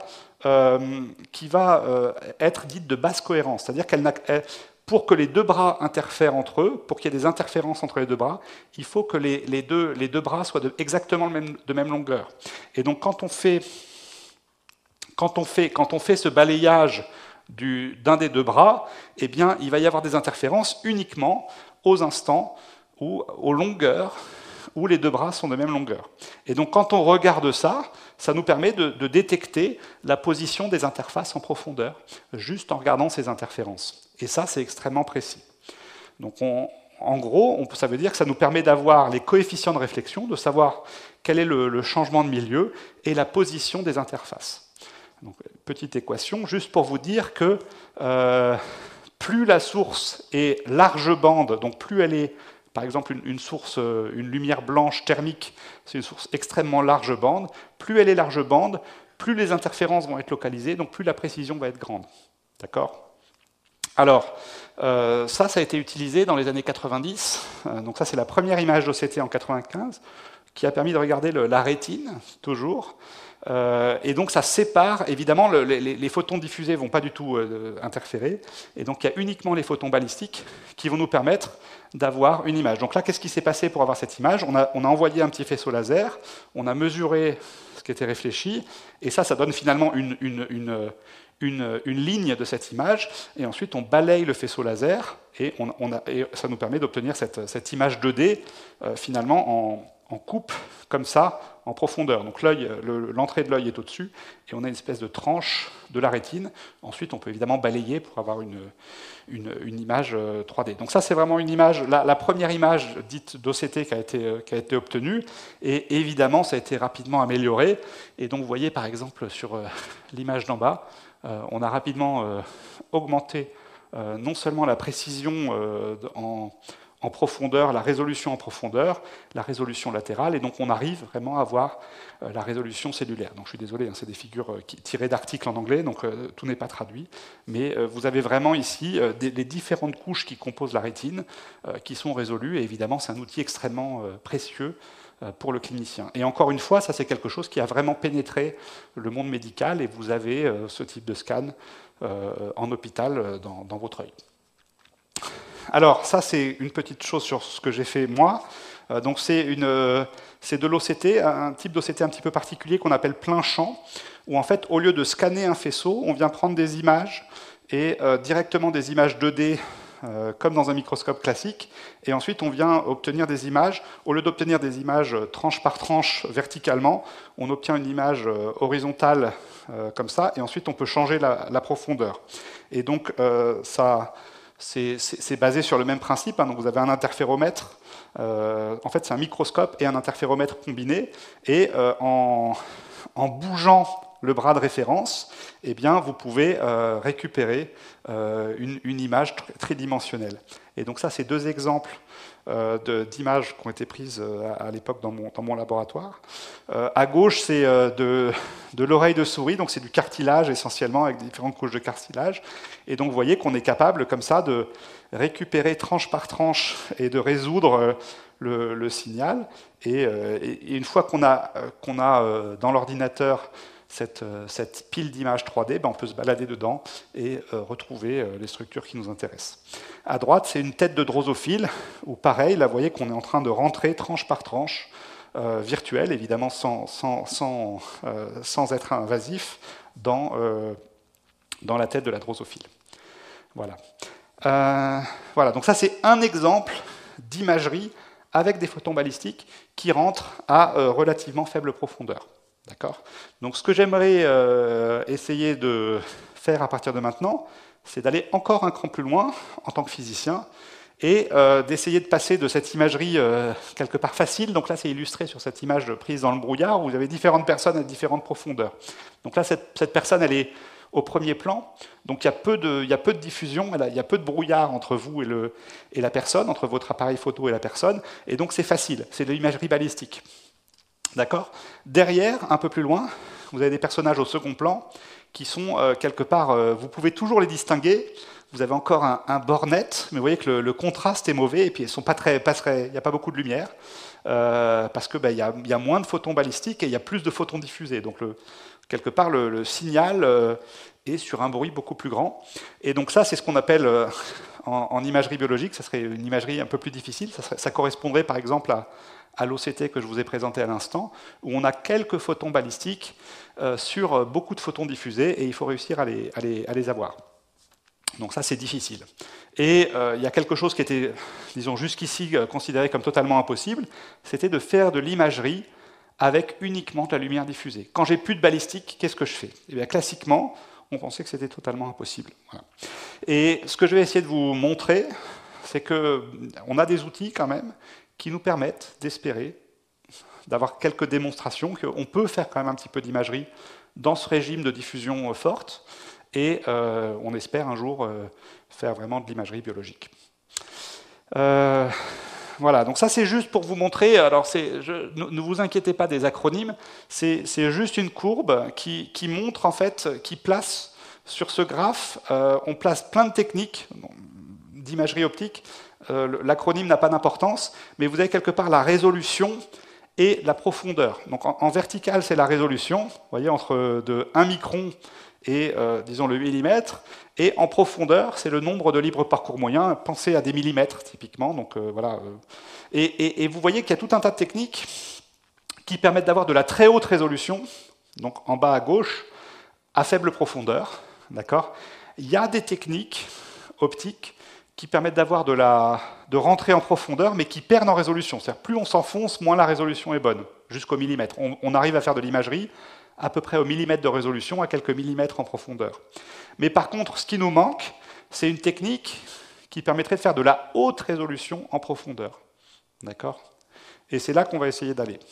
être dite de basse cohérence, c'est-à-dire pour que les deux bras interfèrent entre eux, pour qu'il y ait des interférences entre les deux bras, il faut que les deux bras soient exactement de même longueur. Et donc quand on fait ce balayage d'un des deux bras, eh bien, il va y avoir des interférences uniquement aux instants ou aux longueurs où les deux bras sont de même longueur. Et donc quand on regarde ça, ça nous permet de détecter la position des interfaces en profondeur, juste en regardant ces interférences. Et ça, c'est extrêmement précis. Donc en gros, ça veut dire que ça nous permet d'avoir les coefficients de réflexion, de savoir quel est le changement de milieu et la position des interfaces. Donc, petite équation, juste pour vous dire que plus la source est large bande, donc plus elle est, par exemple, une lumière blanche thermique, c'est une source extrêmement large bande, plus elle est large bande, plus les interférences vont être localisées, donc plus la précision va être grande. D'accord ? Alors, ça a été utilisé dans les années 90, donc ça c'est la première image d'OCT en 95, qui a permis de regarder la rétine, toujours. Et donc ça sépare, évidemment, les photons diffusés ne vont pas du tout interférer, et donc il y a uniquement les photons balistiques qui vont nous permettre d'avoir une image. Donc là, qu'est-ce qui s'est passé pour avoir cette image ? On a envoyé un petit faisceau laser, on a mesuré ce qui était réfléchi, et ça donne finalement une ligne de cette image, et ensuite on balaye le faisceau laser, et ça nous permet d'obtenir cette image 2D, finalement, en coupe, comme ça, en profondeur. Donc l'entrée de l'œil est au-dessus, et on a une espèce de tranche de la rétine. Ensuite, on peut évidemment balayer pour avoir une image 3D. Donc ça, c'est vraiment une image, la première image dite d'OCT qui a été obtenue, et évidemment, ça a été rapidement amélioré. Et donc, vous voyez, par exemple, sur l'image d'en bas, on a rapidement augmenté non seulement la précision en profondeur, la résolution en profondeur, la résolution latérale, et donc on arrive vraiment à avoir la résolution cellulaire. Donc je suis désolé, c'est des figures tirées d'articles en anglais, donc tout n'est pas traduit, mais vous avez vraiment ici les différentes couches qui composent la rétine qui sont résolues, et évidemment c'est un outil extrêmement précieux pour le clinicien. Et encore une fois, ça c'est quelque chose qui a vraiment pénétré le monde médical, et vous avez ce type de scan en hôpital dans votre œil. Alors, ça, c'est une petite chose sur ce que j'ai fait moi. Donc, c'est de l'OCT, un type d'OCT un petit peu particulier qu'on appelle plein champ, où en fait, au lieu de scanner un faisceau, on vient prendre des images, et directement des images 2D, comme dans un microscope classique, et ensuite on vient obtenir des images. Au lieu d'obtenir des images tranche par tranche verticalement, on obtient une image horizontale comme ça, et ensuite on peut changer la profondeur. Et donc, c'est basé sur le même principe, donc vous avez un interféromètre, en fait c'est un microscope et un interféromètre combinés, et en bougeant le bras de référence, eh bien, vous pouvez récupérer une image tridimensionnelle. Et donc ça, c'est deux exemples d'images qui ont été prises à l'époque dans mon laboratoire. À gauche, c'est de l'oreille de souris, donc c'est du cartilage essentiellement, avec différentes couches de cartilage. Et donc vous voyez qu'on est capable, comme ça, de récupérer tranche par tranche et de résoudre le signal. Et une fois qu'on a dans l'ordinateur cette pile d'images 3D, ben on peut se balader dedans et retrouver les structures qui nous intéressent. À droite, c'est une tête de drosophile, où pareil, là vous voyez qu'on est en train de rentrer tranche par tranche, virtuelle, évidemment sans être invasif, dans la tête de la drosophile. Voilà. Voilà, donc ça c'est un exemple d'imagerie avec des photons balistiques qui rentrent à relativement faible profondeur. D'accord ? Donc ce que j'aimerais essayer de faire à partir de maintenant, c'est d'aller encore un cran plus loin en tant que physicien et d'essayer de passer de cette imagerie quelque part facile. Donc là, c'est illustré sur cette image prise dans le brouillard où vous avez différentes personnes à différentes profondeurs. Donc là, cette personne, elle est au premier plan. Donc il y a peu de diffusion, il y a peu de brouillard entre vous et la personne, entre votre appareil photo et la personne. Et donc c'est facile, c'est de l'imagerie balistique. D'accord ? Derrière, un peu plus loin, vous avez des personnages au second plan qui sont quelque part, vous pouvez toujours les distinguer. Vous avez encore un bord net, mais vous voyez que le contraste est mauvais et puis il n'y a pas beaucoup de lumière parce que y a moins de photons balistiques et il y a plus de photons diffusés. Donc quelque part le signal est sur un bruit beaucoup plus grand. Et donc ça, c'est ce qu'on appelle en imagerie biologique, ça serait une imagerie un peu plus difficile. Ça correspondrait par exemple à l'OCT que je vous ai présenté à l'instant, où on a quelques photons balistiques sur beaucoup de photons diffusés, et il faut réussir à les avoir. Donc ça, c'est difficile. Et il y a quelque chose qui était, disons, jusqu'ici considéré comme totalement impossible, c'était de faire de l'imagerie avec uniquement de la lumière diffusée. Quand j'ai plus de balistique, qu'est-ce que je fais ? Eh bien, classiquement, on pensait que c'était totalement impossible. Voilà. Et ce que je vais essayer de vous montrer, c'est qu'on a des outils quand même qui nous permettent d'espérer, d'avoir quelques démonstrations qu'on peut faire quand même un petit peu d'imagerie dans ce régime de diffusion forte, et on espère un jour faire vraiment de l'imagerie biologique. Voilà, donc ça c'est juste pour vous montrer, alors ne vous inquiétez pas des acronymes, c'est juste une courbe qui montre en fait, qui place sur ce graphe, on place plein de techniques d'imagerie optique. L'acronyme n'a pas d'importance, mais vous avez quelque part la résolution et la profondeur. Donc en vertical, c'est la résolution, vous voyez, entre de 1 micron et, disons, le millimètre, et en profondeur, c'est le nombre de libres parcours moyens, pensez à des millimètres, typiquement. Donc, voilà. Et vous voyez qu'il y a tout un tas de techniques qui permettent d'avoir de la très haute résolution, donc en bas à gauche, à faible profondeur, d'accord ? Il y a des techniques optiques qui permettent d'avoir de rentrer en profondeur, mais qui perdent en résolution. C'est-à-dire plus on s'enfonce, moins la résolution est bonne, jusqu'au millimètre. On arrive à faire de l'imagerie à peu près au millimètre de résolution, à quelques millimètres en profondeur. Mais par contre, ce qui nous manque, c'est une technique qui permettrait de faire de la haute résolution en profondeur. D'accord ? Et c'est là qu'on va essayer d'aller.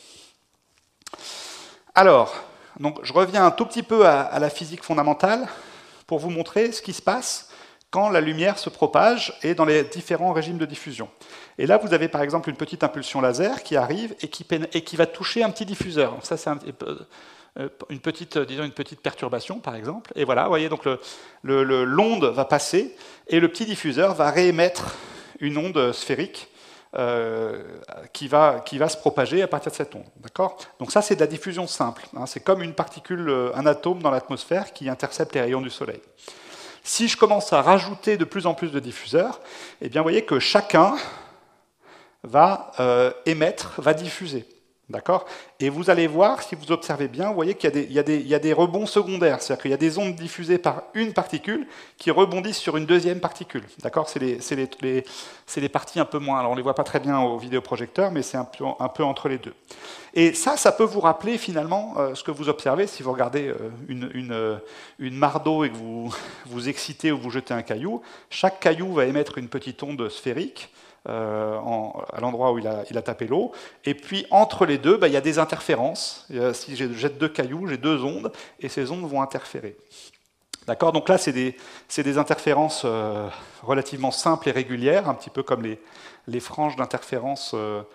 Alors, donc, je reviens un tout petit peu à la physique fondamentale pour vous montrer ce qui se passe quand la lumière se propage et dans les différents régimes de diffusion. Et là, vous avez par exemple une petite impulsion laser qui arrive et qui va toucher un petit diffuseur. Donc ça, c'est une petite perturbation, par exemple. Et voilà, vous voyez, donc l'onde va passer et le petit diffuseur va réémettre une onde sphérique qui va se propager à partir de cette onde. D'accord ? Donc ça, c'est de la diffusion simple. Hein, c'est comme une particule, un atome dans l'atmosphère qui intercepte les rayons du Soleil. Si je commence à rajouter de plus en plus de diffuseurs, eh bien, vous voyez que chacun va émettre, va diffuser. D'accord ? Et vous allez voir, si vous observez bien, vous voyez qu'il y a des rebonds secondaires. C'est-à-dire qu'il y a des ondes diffusées par une particule qui rebondissent sur une deuxième particule. D'accord ? C'est les parties un peu moins... Alors on ne les voit pas très bien au vidéoprojecteur, mais c'est un peu entre les deux. Et ça peut vous rappeler finalement ce que vous observez si vous regardez une mare d'eau et que vous excitez ou vous jetez un caillou. Chaque caillou va émettre une petite onde sphérique à l'endroit où il a tapé l'eau. Et puis entre les deux, il y a des interférences. Si je jette 2 cailloux, j'ai 2 ondes, et ces ondes vont interférer. D'accord? Donc là, c'est des interférences relativement simples et régulières, un petit peu comme les franges d'interférence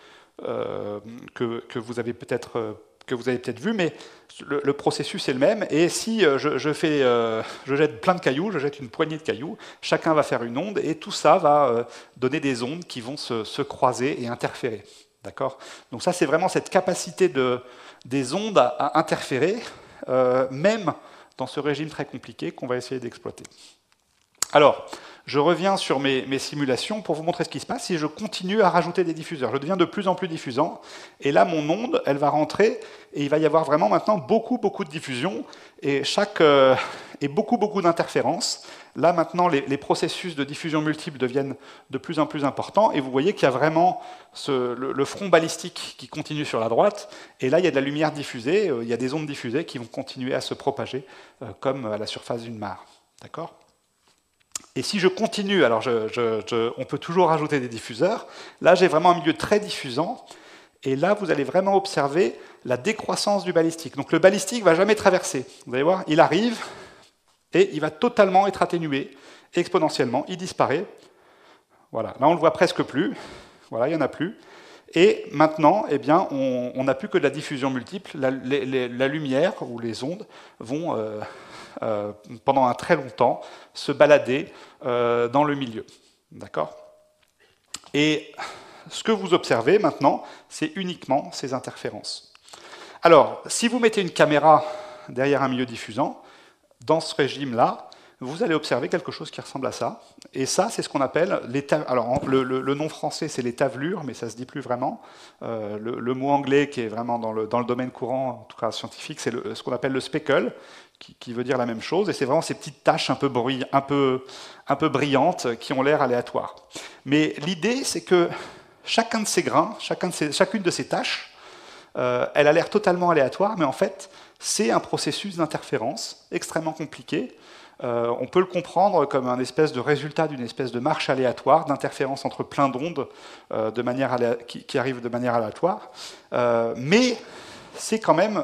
que vous avez peut-être vu, mais le processus est le même. Et si je jette plein de cailloux, je jette une poignée de cailloux, chacun va faire une onde, et tout ça va donner des ondes qui vont se croiser et interférer. D'accord? Donc ça, c'est vraiment cette capacité des ondes à interférer, même dans ce régime très compliqué qu'on va essayer d'exploiter. Alors, je reviens sur mes simulations pour vous montrer ce qui se passe si je continue à rajouter des diffuseurs. Je deviens de plus en plus diffusant, et là, mon onde, elle va rentrer, et il va y avoir vraiment maintenant beaucoup de diffusion, et beaucoup d'interférences. Là, maintenant, les processus de diffusion multiple deviennent de plus en plus importants, et vous voyez qu'il y a vraiment le front balistique qui continue sur la droite, et là, il y a de la lumière diffusée, il y a des ondes diffusées qui vont continuer à se propager, comme à la surface d'une mare. D'accord ? Et si je continue, alors on peut toujours rajouter des diffuseurs. Là, j'ai vraiment un milieu très diffusant. Et là, vous allez vraiment observer la décroissance du balistique. Donc le balistique ne va jamais traverser. Vous allez voir, il arrive et il va totalement être atténué exponentiellement. Il disparaît. Voilà, là, on ne le voit presque plus. Voilà, il n'y en a plus. Et maintenant, eh bien, on n'a plus que de la diffusion multiple. La lumière ou les ondes vont... pendant un très longtemps, se balader dans le milieu. D'accord ? Et ce que vous observez maintenant, c'est uniquement ces interférences. Alors, si vous mettez une caméra derrière un milieu diffusant, dans ce régime-là, vous allez observer quelque chose qui ressemble à ça. Et ça, c'est ce qu'on appelle les tavelures. Alors, le nom français, c'est les tavelures, mais ça ne se dit plus vraiment. Le mot anglais, qui est vraiment dans le domaine courant, en tout cas scientifique, c'est ce qu'on appelle le speckle, qui veut dire la même chose. Et c'est vraiment ces petites taches un peu brillantes qui ont l'air aléatoires. Mais l'idée, c'est que chacun de ces grains, chacune de ces taches, elle a l'air totalement aléatoire, mais en fait, c'est un processus d'interférence extrêmement compliqué. On peut le comprendre comme un espèce de résultat d'une espèce de marche aléatoire, d'interférence entre plein d'ondes qui arrivent de manière aléatoire. Mais c'est quand même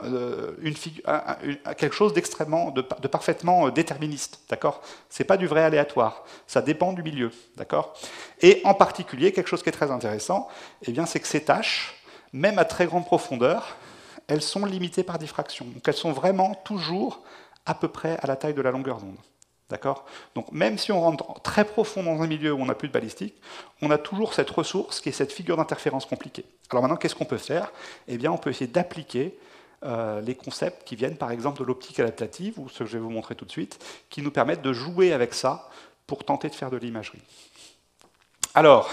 quelque chose de parfaitement déterministe, d'accord ? C'est pas du vrai aléatoire, ça dépend du milieu, d'accord ? Et en particulier, quelque chose qui est très intéressant, eh bien, c'est que ces tâches, même à très grande profondeur, elles sont limitées par diffraction. Donc elles sont vraiment toujours à peu près à la taille de la longueur d'onde. D'accord ? Donc même si on rentre très profond dans un milieu où on n'a plus de balistique, on a toujours cette ressource qui est cette figure d'interférence compliquée. Alors maintenant, qu'est-ce qu'on peut faire ? Eh bien, on peut essayer d'appliquer les concepts qui viennent par exemple de l'optique adaptative, ou ce que je vais vous montrer tout de suite, qui nous permettent de jouer avec ça pour tenter de faire de l'imagerie. Alors,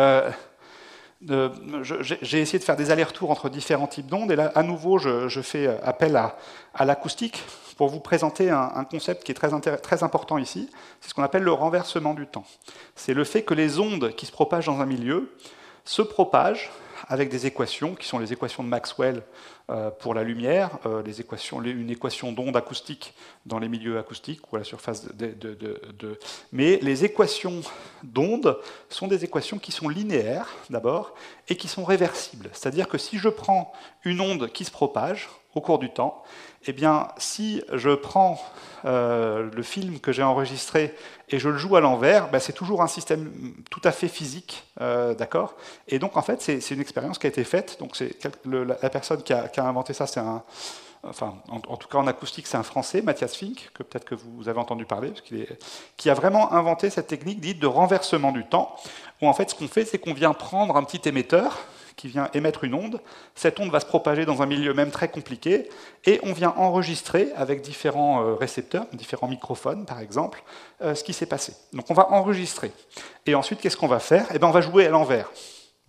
j'ai essayé de faire des allers-retours entre différents types d'ondes, et là, à nouveau, je fais appel à l'acoustique pour vous présenter un concept qui est très important ici. C'est ce qu'on appelle le renversement du temps. C'est le fait que les ondes qui se propagent dans un milieu se propagent avec des équations, qui sont les équations de Maxwell pour la lumière, une équation d'onde acoustique dans les milieux acoustiques ou à la surface Mais les équations d'onde sont des équations qui sont linéaires, d'abord, et qui sont réversibles. C'est-à-dire que si je prends une onde qui se propage au cours du temps, eh bien, si je prends le film que j'ai enregistré et je le joue à l'envers, c'est toujours un système tout à fait physique, d'accord ? Et donc, en fait, c'est une expérience qui a été faite. Donc, la personne qui a inventé ça, c'est en tout cas en acoustique, c'est un Français, Matthias Fink, que peut-être que vous avez entendu parler, qui a vraiment inventé cette technique dite de renversement du temps, où en fait, ce qu'on fait, c'est qu'on vient prendre un petit émetteur qui vient émettre une onde. Cette onde va se propager dans un milieu même très compliqué, et on vient enregistrer avec différents récepteurs, différents microphones par exemple, ce qui s'est passé. Donc on va enregistrer. Et ensuite, qu'est-ce qu'on va faire ? Eh bien, on va jouer à l'envers. D'accord ?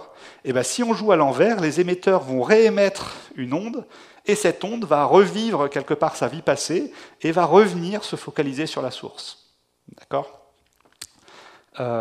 Et bien, si on joue à l'envers, les émetteurs vont réémettre une onde, et cette onde va revivre quelque part sa vie passée, et va revenir se focaliser sur la source. D'accord ?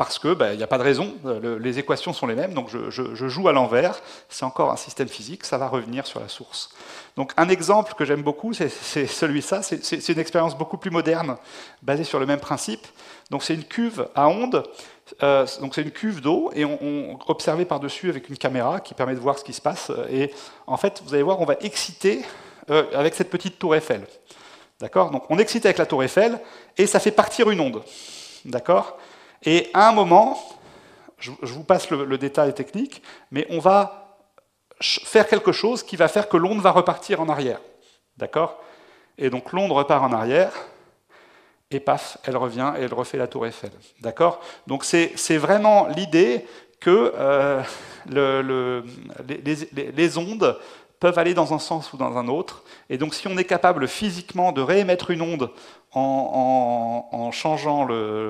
parce que il n'y a pas de raison, les équations sont les mêmes, donc je joue à l'envers, c'est encore un système physique, ça va revenir sur la source. Donc un exemple que j'aime beaucoup, c'est celui-là, c'est une expérience beaucoup plus moderne, basée sur le même principe. Donc c'est une cuve à ondes, donc c'est une cuve d'eau, et on observe par-dessus avec une caméra qui permet de voir ce qui se passe, et en fait, vous allez voir, on va exciter avec cette petite tour Eiffel. D'accord? Donc on excite avec la tour Eiffel, et ça fait partir une onde. D'accord? Et à un moment, je vous passe le détail technique, mais on va faire quelque chose qui va faire que l'onde va repartir en arrière. D'accord? Et donc l'onde repart en arrière, et paf, elle revient et elle refait la tour Eiffel. D'accord? Donc c'est vraiment l'idée que les ondes peuvent aller dans un sens ou dans un autre. Et donc si on est capable physiquement de réémettre une onde en changeant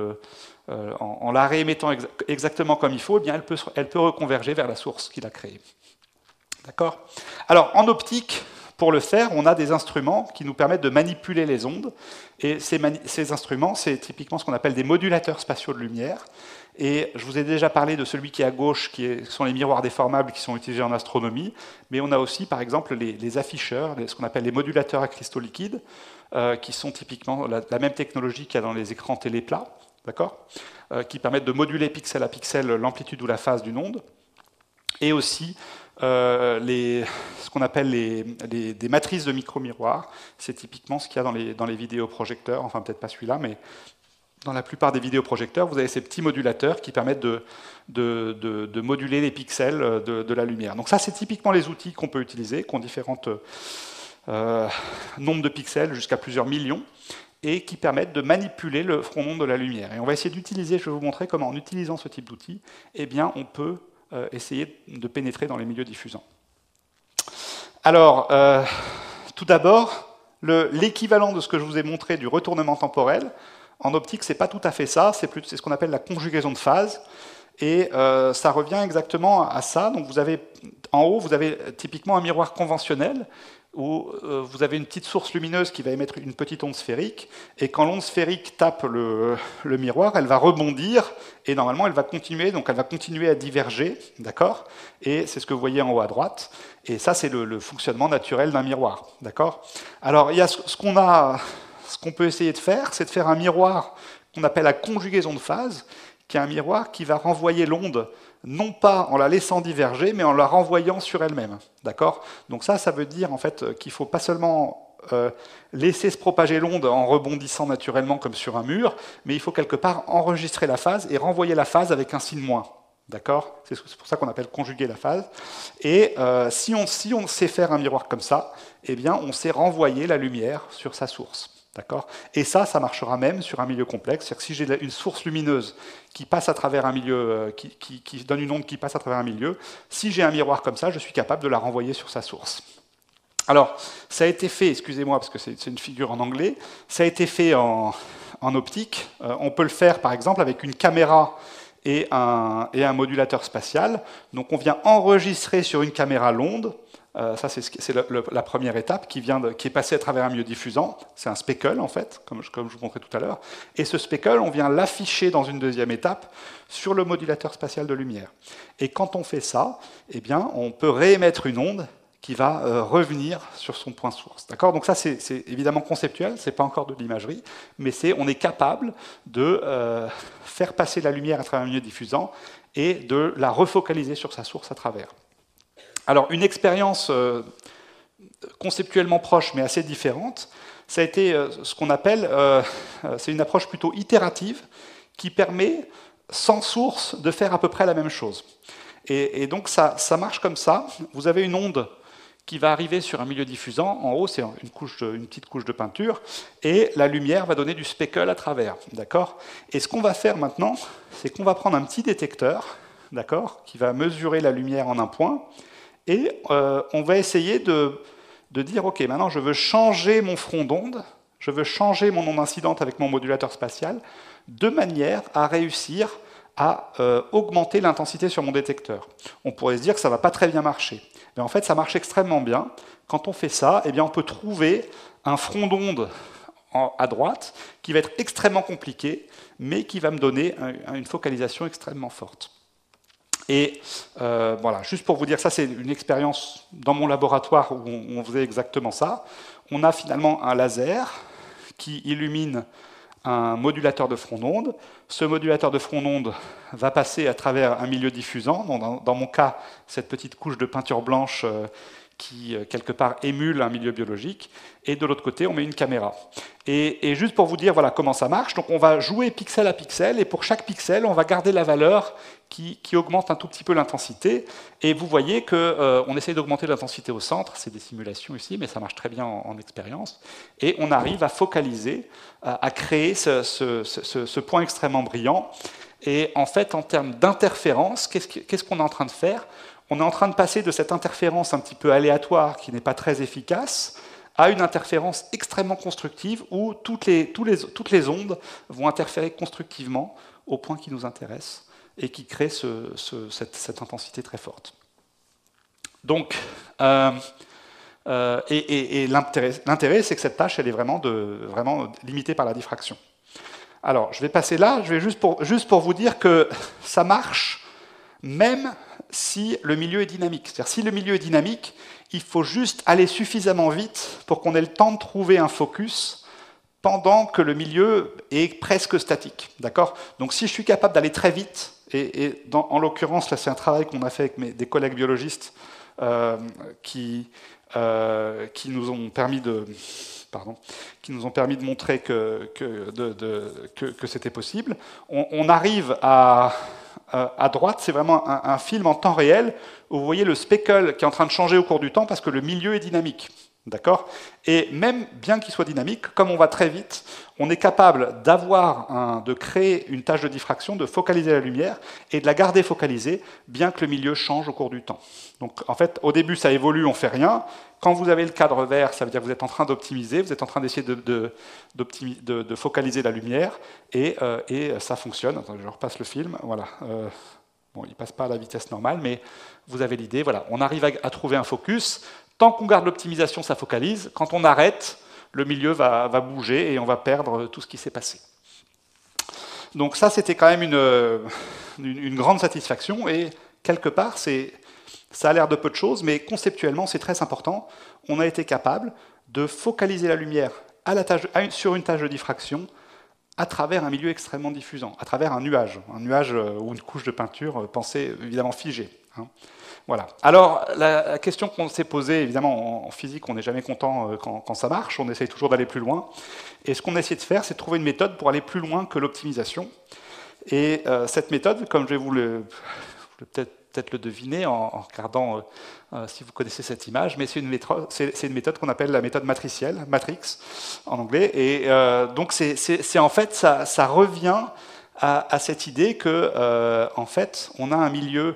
en la réémettant exactement comme il faut, eh bien elle peut reconverger vers la source qu'il a créée. D'accord? Alors en optique, pour le faire, on a des instruments qui nous permettent de manipuler les ondes. Et ces instruments, c'est typiquement ce qu'on appelle des modulateurs spatiaux de lumière. Et je vous ai déjà parlé de celui qui est à gauche, qui sont les miroirs déformables qui sont utilisés en astronomie. Mais on a aussi, par exemple, les afficheurs, ce qu'on appelle les modulateurs à cristaux liquides, qui sont typiquement la même technologie qu'il y a dans les écrans télé plats, d'accord, qui permettent de moduler pixel à pixel l'amplitude ou la phase d'une onde. Et aussi ce qu'on appelle des matrices de micro-miroirs. C'est typiquement ce qu'il y a dans les vidéoprojecteurs, enfin peut-être pas celui-là, mais dans la plupart des vidéoprojecteurs, vous avez ces petits modulateurs qui permettent de moduler les pixels de la lumière. Donc ça, c'est typiquement les outils qu'on peut utiliser, qui ont différents nombres de pixels, jusqu'à plusieurs millions, et qui permettent de manipuler le front d'onde de la lumière. Et on va essayer d'utiliser, je vais vous montrer comment, en utilisant ce type d'outils, eh bien, on peut essayer de pénétrer dans les milieux diffusants. Alors, tout d'abord, l'équivalent de ce que je vous ai montré du retournement temporel, en optique, ce n'est pas tout à fait ça, c'est ce qu'on appelle la conjugaison de phase, et ça revient exactement à ça. Donc en haut, vous avez typiquement un miroir conventionnel, où vous avez une petite source lumineuse qui va émettre une petite onde sphérique, et quand l'onde sphérique tape le miroir, elle va rebondir, et normalement elle va continuer, donc elle va continuer à diverger, d'accord? Et c'est ce que vous voyez en haut à droite, et ça c'est le fonctionnement naturel d'un miroir, d'accord? Alors il y a ce qu'on peut essayer de faire, c'est de faire un miroir qu'on appelle la conjugaison de phase, qui est un miroir qui va renvoyer l'onde non pas en la laissant diverger, mais en la renvoyant sur elle-même. D'accord? Donc ça veut dire en fait qu'il ne faut pas seulement laisser se propager l'onde en rebondissant naturellement comme sur un mur, mais il faut quelque part enregistrer la phase et renvoyer la phase avec un signe moins. D'accord? C'est pour ça qu'on appelle conjuguer la phase. Et si on sait faire un miroir comme ça, eh bien on sait renvoyer la lumière sur sa source. D'accord? Et ça marchera même sur un milieu complexe. C'est-à-dire que si j'ai une source lumineuse qui passe à travers un milieu, qui donne une onde qui passe à travers un milieu, si j'ai un miroir comme ça, je suis capable de la renvoyer sur sa source. Alors, ça a été fait, excusez-moi parce que c'est une figure en anglais, ça a été fait en optique. On peut le faire par exemple avec une caméra et un modulateur spatial. Donc on vient enregistrer sur une caméra l'onde. Ça, c'est la première étape qui est passée à travers un milieu diffusant. C'est un speckle, en fait, comme je vous montrais tout à l'heure. Et ce speckle, on vient l'afficher dans une deuxième étape sur le modulateur spatial de lumière. Et quand on fait ça, eh bien, on peut réémettre une onde qui va revenir sur son point source. D'accord? Donc ça, c'est évidemment conceptuel, c'est pas encore de l'imagerie, mais on est capable de faire passer la lumière à travers un milieu diffusant et de la refocaliser sur sa source à travers. Alors, une expérience conceptuellement proche, mais assez différente, ça a été ce qu'on appelle, c'est une approche plutôt itérative, qui permet, sans source, de faire à peu près la même chose. Et donc, ça marche comme ça. Vous avez une onde qui va arriver sur un milieu diffusant. En haut, c'est une petite couche de peinture, et la lumière va donner du speckle à travers. D'accord? Et ce qu'on va faire maintenant, c'est qu'on va prendre un petit détecteur, d'accord, qui va mesurer la lumière en un point, et on va essayer de dire, OK, maintenant je veux changer mon front d'onde, je veux changer mon onde incidente avec mon modulateur spatial, de manière à réussir à augmenter l'intensité sur mon détecteur. On pourrait se dire que ça ne va pas très bien marcher. Mais en fait, ça marche extrêmement bien. Quand on fait ça, eh bien, on peut trouver un front d'onde à droite, qui va être extrêmement compliqué, mais qui va me donner une focalisation extrêmement forte. Et voilà, juste pour vous dire, ça c'est une expérience dans mon laboratoire où on faisait exactement ça. On a finalement un laser qui illumine un modulateur de front d'onde. Ce modulateur de front d'onde va passer à travers un milieu diffusant. Dans mon cas, cette petite couche de peinture blanche qui, quelque part, émule un milieu biologique. Et de l'autre côté, on met une caméra. Et juste pour vous dire voilà, comment ça marche, donc on va jouer pixel à pixel, et pour chaque pixel, on va garder la valeur qui augmente un tout petit peu l'intensité. Et vous voyez qu'on essaie d'augmenter l'intensité au centre, c'est des simulations ici, mais ça marche très bien en expérience. Et on arrive à focaliser, à créer ce point extrêmement brillant. Et en fait, en termes d'interférence, qu'est-ce qu'on est en train de faire? On est en train de passer de cette interférence un petit peu aléatoire, qui n'est pas très efficace, à une interférence extrêmement constructive, où toutes les ondes vont interférer constructivement au point qui nous intéresse, et qui crée cette intensité très forte. Donc, l'intérêt, c'est que cette tâche, elle est vraiment limitée par la diffraction. Alors, je vais passer là, je vais juste pour vous dire que ça marche même si le milieu est dynamique. C'est-à-dire, si le milieu est dynamique, il faut juste aller suffisamment vite pour qu'on ait le temps de trouver un focus pendant que le milieu est presque statique. D'accord ? Donc, si je suis capable d'aller très vite, en l'occurrence, là, c'est un travail qu'on a fait avec des collègues biologistes qui nous ont permis de montrer que c'était possible. On arrive à droite, c'est vraiment un film en temps réel où vous voyez le speckle qui est en train de changer au cours du temps parce que le milieu est dynamique. D'accord ? Et même bien qu'il soit dynamique, comme on va très vite, on est capable de créer une tâche de diffraction, de focaliser la lumière et de la garder focalisée, bien que le milieu change au cours du temps. Donc en fait, au début, ça évolue, on ne fait rien. Quand vous avez le cadre vert, ça veut dire que vous êtes en train d'optimiser, vous êtes en train d'essayer de focaliser la lumière, et ça fonctionne. Attends, je repasse le film. Voilà. Bon, il ne passe pas à la vitesse normale, mais vous avez l'idée. Voilà. On arrive à trouver un focus. Tant qu'on garde l'optimisation, ça focalise. Quand on arrête, le milieu va bouger et on va perdre tout ce qui s'est passé. Donc ça, c'était quand même une grande satisfaction. Et quelque part, ça a l'air de peu de choses, mais conceptuellement, c'est très important. On a été capable de focaliser la lumière sur une tâche de diffraction à travers un milieu extrêmement diffusant, à travers un nuage ou une couche de peinture, pensée évidemment figée. Voilà. Alors, la question qu'on s'est posée, évidemment, en physique, on n'est jamais content quand ça marche, on essaye toujours d'aller plus loin. Et ce qu'on a essayé de faire, c'est de trouver une méthode pour aller plus loin que l'optimisation. Et cette méthode, comme je vais vous peut-être le deviner en regardant si vous connaissez cette image, mais c'est une méthode qu'on appelle la méthode matricielle, matrix en anglais. Et donc, en fait, ça revient à cette idée que, en fait, on a un milieu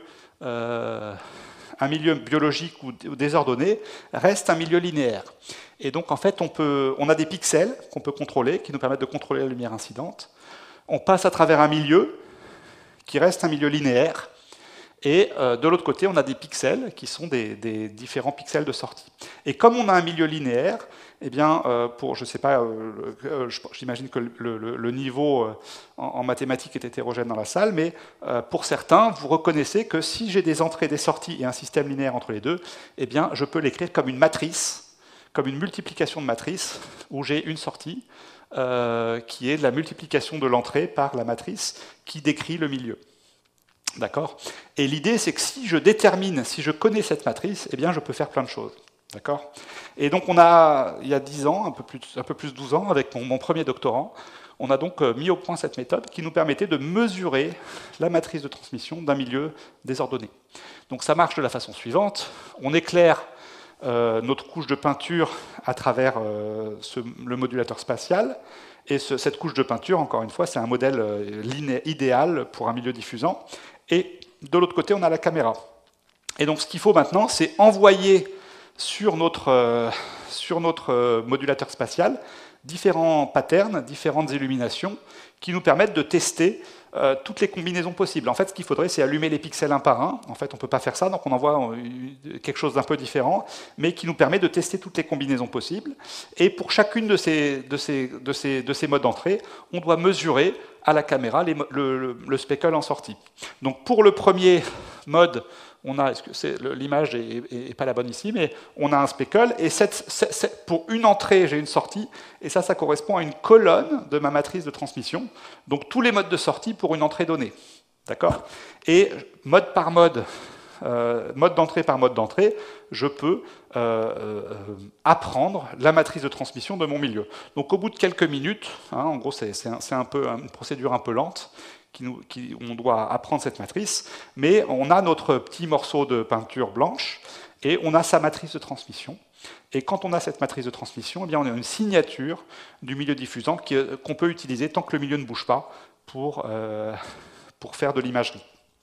biologique ou désordonné reste un milieu linéaire. Et donc, en fait, on a des pixels qu'on peut contrôler, qui nous permettent de contrôler la lumière incidente. On passe à travers un milieu qui reste un milieu linéaire. Et de l'autre côté, on a des pixels qui sont des différents pixels de sortie. Et comme on a un milieu linéaire, eh bien, je ne sais pas, j'imagine que le niveau en mathématiques est hétérogène dans la salle, mais pour certains, vous reconnaissez que si j'ai des entrées, des sorties et un système linéaire entre les deux, eh bien, je peux l'écrire comme une matrice, comme une multiplication de matrice, où j'ai une sortie qui est de la multiplication de l'entrée par la matrice qui décrit le milieu. D'accord ? Et l'idée, c'est que si je connais cette matrice, eh bien, je peux faire plein de choses. D'accord ? Et donc, il y a 10 ans, un peu plus de 12 ans, avec mon premier doctorant, on a donc mis au point cette méthode qui nous permettait de mesurer la matrice de transmission d'un milieu désordonné. Donc, ça marche de la façon suivante. On éclaire notre couche de peinture à travers le modulateur spatial. Et cette couche de peinture, encore une fois, c'est un modèle idéal pour un milieu diffusant. Et de l'autre côté, on a la caméra. Et donc, ce qu'il faut maintenant, c'est envoyer sur notre modulateur spatial différents patterns, différentes illuminations qui nous permettent de tester toutes les combinaisons possibles. En fait, ce qu'il faudrait, c'est allumer les pixels un par un. En fait, on ne peut pas faire ça, donc on envoie quelque chose d'un peu différent, mais qui nous permet de tester toutes les combinaisons possibles. Et pour chacune de ces modes d'entrée, on doit mesurer à la caméra le speckle en sortie. Donc pour le premier mode, on a, l'image n'est pas la bonne ici, mais on a un speckle, et pour une entrée, j'ai une sortie, et ça correspond à une colonne de ma matrice de transmission. Donc tous les modes de sortie pour une entrée donnée. D'accord? Et mode par mode, mode d'entrée par mode d'entrée, je peux apprendre la matrice de transmission de mon milieu. Donc au bout de quelques minutes, hein, en gros c'est un peu une procédure un peu lente, on doit apprendre cette matrice, mais on a notre petit morceau de peinture blanche, et on a sa matrice de transmission. Et quand on a cette matrice de transmission, eh bien on a une signature du milieu diffusant qu'on peut utiliser tant que le milieu ne bouge pas pour faire de l'imagerie.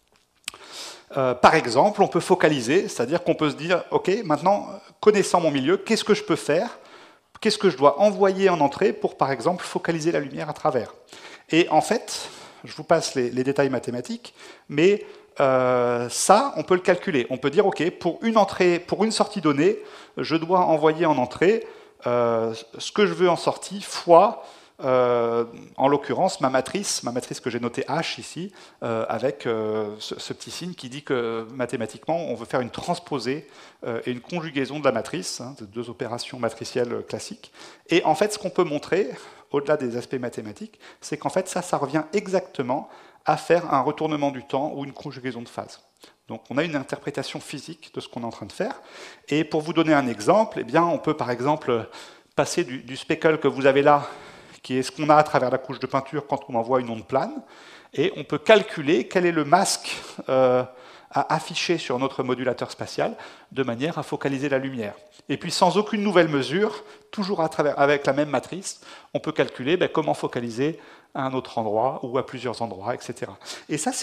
Par exemple, on peut focaliser, c'est-à-dire qu'on peut se dire, OK, maintenant, connaissant mon milieu, qu'est-ce que je peux faire? Qu'est-ce que je dois envoyer en entrée pour, par exemple, focaliser la lumière à travers? Et en fait, je vous passe les détails mathématiques, mais ça, on peut le calculer. On peut dire, OK, pour une sortie donnée, je dois envoyer en entrée ce que je veux en sortie fois, en l'occurrence, ma matrice que j'ai notée H ici, avec ce petit signe qui dit que mathématiquement, on veut faire une transposée et une conjugaison de la matrice, hein, de deux opérations matricielles classiques. Et en fait, ce qu'on peut montrer, au-delà des aspects mathématiques, c'est qu'en fait, ça revient exactement à faire un retournement du temps ou une conjugaison de phase. Donc on a une interprétation physique de ce qu'on est en train de faire. Et pour vous donner un exemple, eh bien, on peut par exemple passer du speckle que vous avez là, qui est ce qu'on a à travers la couche de peinture quand on envoie une onde plane, et on peut calculer quel est le masque à afficher sur notre modulateur spatial, de manière à focaliser la lumière. Et puis sans aucune nouvelle mesure, toujours avec la même matrice, on peut calculer comment focaliser à un autre endroit, ou à plusieurs endroits, etc. Et ça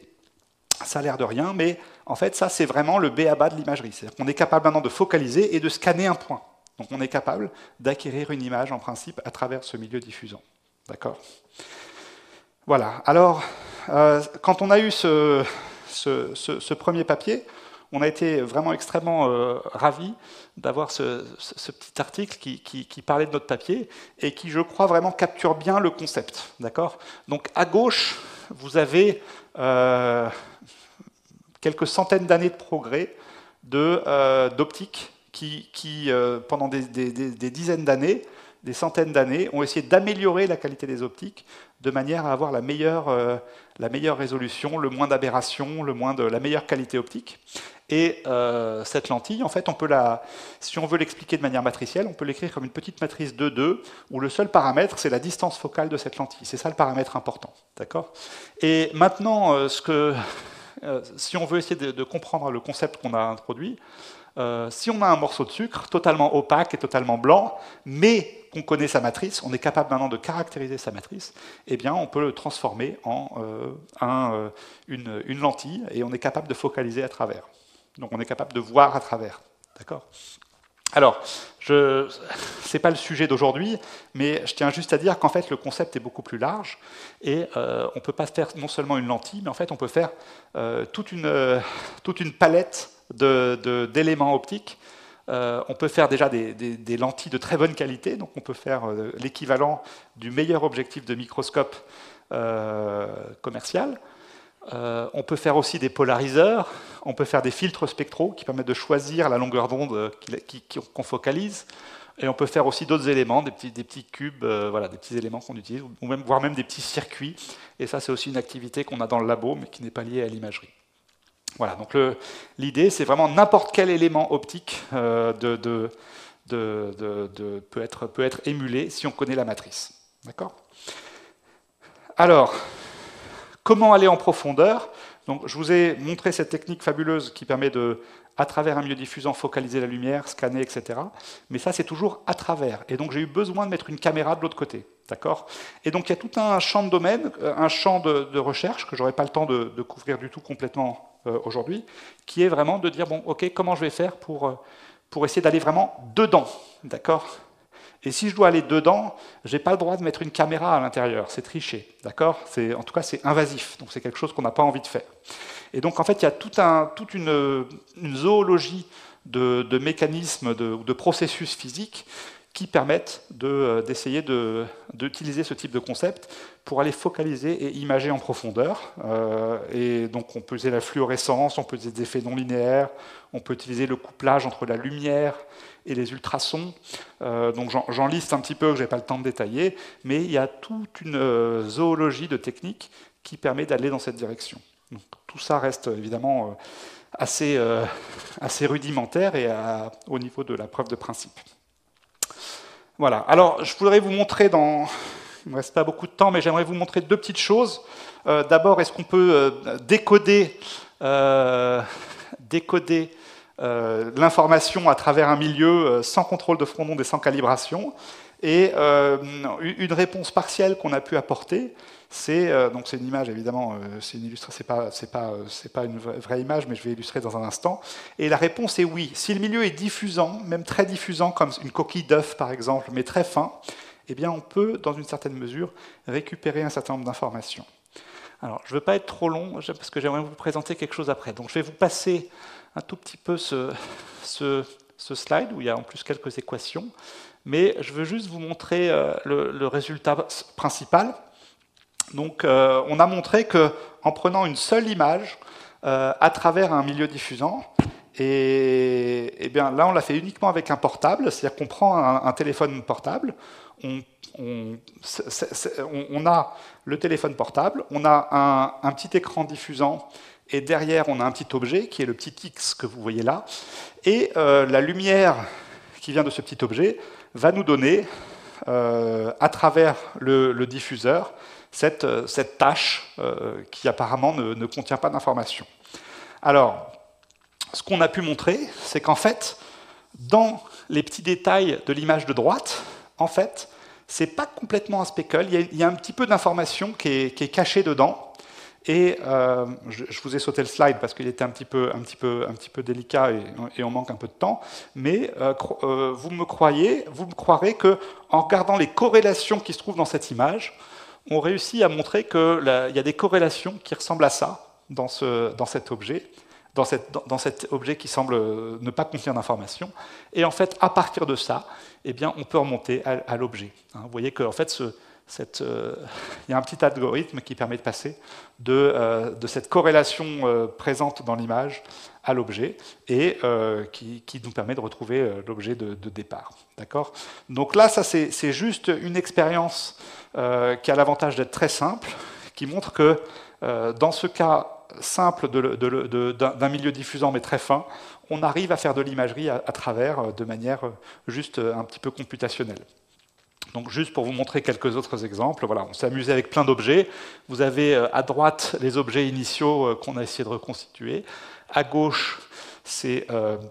a l'air de rien, mais en fait, ça, c'est vraiment le b.a.-ba de l'imagerie. C'est-à-dire qu'on est capable maintenant de focaliser et de scanner un point. Donc on est capable d'acquérir une image, en principe, à travers ce milieu diffusant. D'accord? Voilà. Alors, quand on a eu ce premier papier, on a été vraiment extrêmement ravis d'avoir ce petit article qui parlait de notre papier et qui, je crois, vraiment capture bien le concept. D'accord? Donc à gauche, vous avez quelques centaines d'années de progrès d'optique qui pendant des dizaines d'années, des centaines d'années, ont essayé d'améliorer la qualité des optiques de manière à avoir la meilleure résolution, le moins d'aberrations, la meilleure qualité optique. Et cette lentille, en fait, si on veut l'expliquer de manière matricielle, on peut l'écrire comme une petite matrice 2,2, où le seul paramètre, c'est la distance focale de cette lentille. C'est ça le paramètre important. D'accord? Et maintenant, si on veut essayer de comprendre le concept qu'on a introduit, si on a un morceau de sucre totalement opaque et totalement blanc, mais qu'on connaît sa matrice, on est capable maintenant de caractériser sa matrice, eh bien on peut le transformer en une lentille, et on est capable de focaliser à travers. Donc on est capable de voir à travers. D'accord ? Alors, ce n'est pas le sujet d'aujourd'hui, mais je tiens juste à dire qu'en fait le concept est beaucoup plus large, et on ne peut pas faire non seulement une lentille, mais en fait on peut faire toute une palette d'éléments optiques. On peut faire déjà des lentilles de très bonne qualité, donc on peut faire l'équivalent du meilleur objectif de microscope commercial. On peut faire aussi des polariseurs, on peut faire des filtres spectraux qui permettent de choisir la longueur d'onde qu'on focalise, et on peut faire aussi d'autres éléments, des petits cubes, voilà, des petits éléments qu'on utilise, voire même des petits circuits, et ça c'est aussi une activité qu'on a dans le labo, mais qui n'est pas liée à l'imagerie. Voilà, donc l'idée, c'est vraiment n'importe quel élément optique peut être émulé si on connaît la matrice. D'accord ? Alors, comment aller en profondeur ? Donc, je vous ai montré cette technique fabuleuse qui permet à travers un milieu diffusant, focaliser la lumière, scanner, etc. Mais ça, c'est toujours à travers. Et donc, j'ai eu besoin de mettre une caméra de l'autre côté. D'accord ? Et donc, il y a tout un champ de domaine, un champ de recherche que je n'aurai pas le temps de couvrir du tout complètement aujourd'hui, qui est vraiment de dire, bon, ok, comment je vais faire pour essayer d'aller vraiment dedans, d'accord ? Et si je dois aller dedans, je n'ai pas le droit de mettre une caméra à l'intérieur, c'est tricher, d'accord? En tout cas, c'est invasif, donc c'est quelque chose qu'on n'a pas envie de faire. Et donc, en fait, il y a toute une zoologie de mécanismes, de processus physiques qui permettent d'essayer d'utiliser ce type de concept pour aller focaliser et imager en profondeur. Et donc on peut utiliser la fluorescence, on peut utiliser des effets non linéaires, on peut utiliser le couplage entre la lumière et les ultrasons. Donc j'en liste un petit peu, que je n'ai pas le temps de détailler, mais il y a toute une zoologie de techniques qui permet d'aller dans cette direction. Donc, tout ça reste évidemment assez rudimentaire et au niveau de la preuve de principe. Voilà, alors je voudrais vous montrer il ne me reste pas beaucoup de temps, mais j'aimerais vous montrer deux petites choses. D'abord, est-ce qu'on peut décoder l'information à travers un milieu sans contrôle de front d'onde et sans calibration? Et une réponse partielle qu'on a pu apporter, donc c'est une image évidemment, c'est une illustration, c'est pas une vraie image, mais je vais illustrer dans un instant. Et la réponse est oui. Si le milieu est diffusant, même très diffusant, comme une coquille d'œuf par exemple, mais très fin, eh bien on peut, dans une certaine mesure, récupérer un certain nombre d'informations. Alors, je ne veux pas être trop long, parce que j'aimerais vous présenter quelque chose après. Donc je vais vous passer un tout petit peu ce slide, où il y a en plus quelques équations, mais je veux juste vous montrer le résultat principal. Donc on a montré qu'en prenant une seule image à travers un milieu diffusant, et bien là on l'a fait uniquement avec un portable, c'est-à-dire qu'on prend un téléphone portable, on a le téléphone portable, on a un petit écran diffusant, et derrière on a un petit objet qui est le petit X que vous voyez là, et la lumière qui vient de ce petit objet va nous donner, à travers le diffuseur, cette tâche qui apparemment ne contient pas d'informations. Alors, ce qu'on a pu montrer, c'est qu'en fait, dans les petits détails de l'image de droite, en fait, c'est pas complètement un speckle, il y a un petit peu d'information qui est cachée dedans. Et je vous ai sauté le slide parce qu'il était un petit peu délicat et on manque un peu de temps. Mais vous me croirez qu'en regardant les corrélations qui se trouvent dans cette image, on réussit à montrer qu'il y a des corrélations qui ressemblent à ça dans cet objet. Dans cet objet qui semble ne pas contenir d'informations. Et en fait, à partir de ça, eh bien, on peut remonter à l'objet. Vous voyez qu'en fait, il y a un petit algorithme qui permet de passer de cette corrélation présente dans l'image à l'objet et qui nous permet de retrouver l'objet de départ. D'accord ? Donc là, ça c'est juste une expérience qui a l'avantage d'être très simple, qui montre que dans ce cas simple d'un milieu diffusant mais très fin, on arrive à faire de l'imagerie à travers de manière juste un petit peu computationnelle. Donc juste pour vous montrer quelques autres exemples, voilà, on s'est amusé avec plein d'objets. Vous avez à droite les objets initiaux qu'on a essayé de reconstituer. À gauche, c'est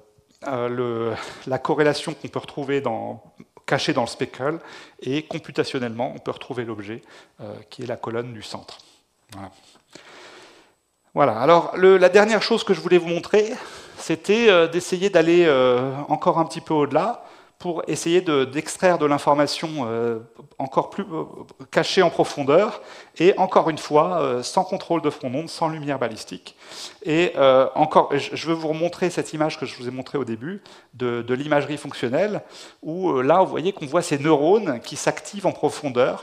la corrélation qu'on peut retrouver cachée dans le speckle. Et computationnellement, on peut retrouver l'objet qui est la colonne du centre. Voilà. Voilà, alors la dernière chose que je voulais vous montrer, c'était d'essayer d'aller encore un petit peu au-delà pour essayer d'extraire de l'information encore plus cachée en profondeur, et encore une fois, sans contrôle de front d'onde, sans lumière balistique. Et je veux vous remontrer cette image que je vous ai montrée au début, de l'imagerie fonctionnelle, où là, vous voyez qu'on voit ces neurones qui s'activent en profondeur,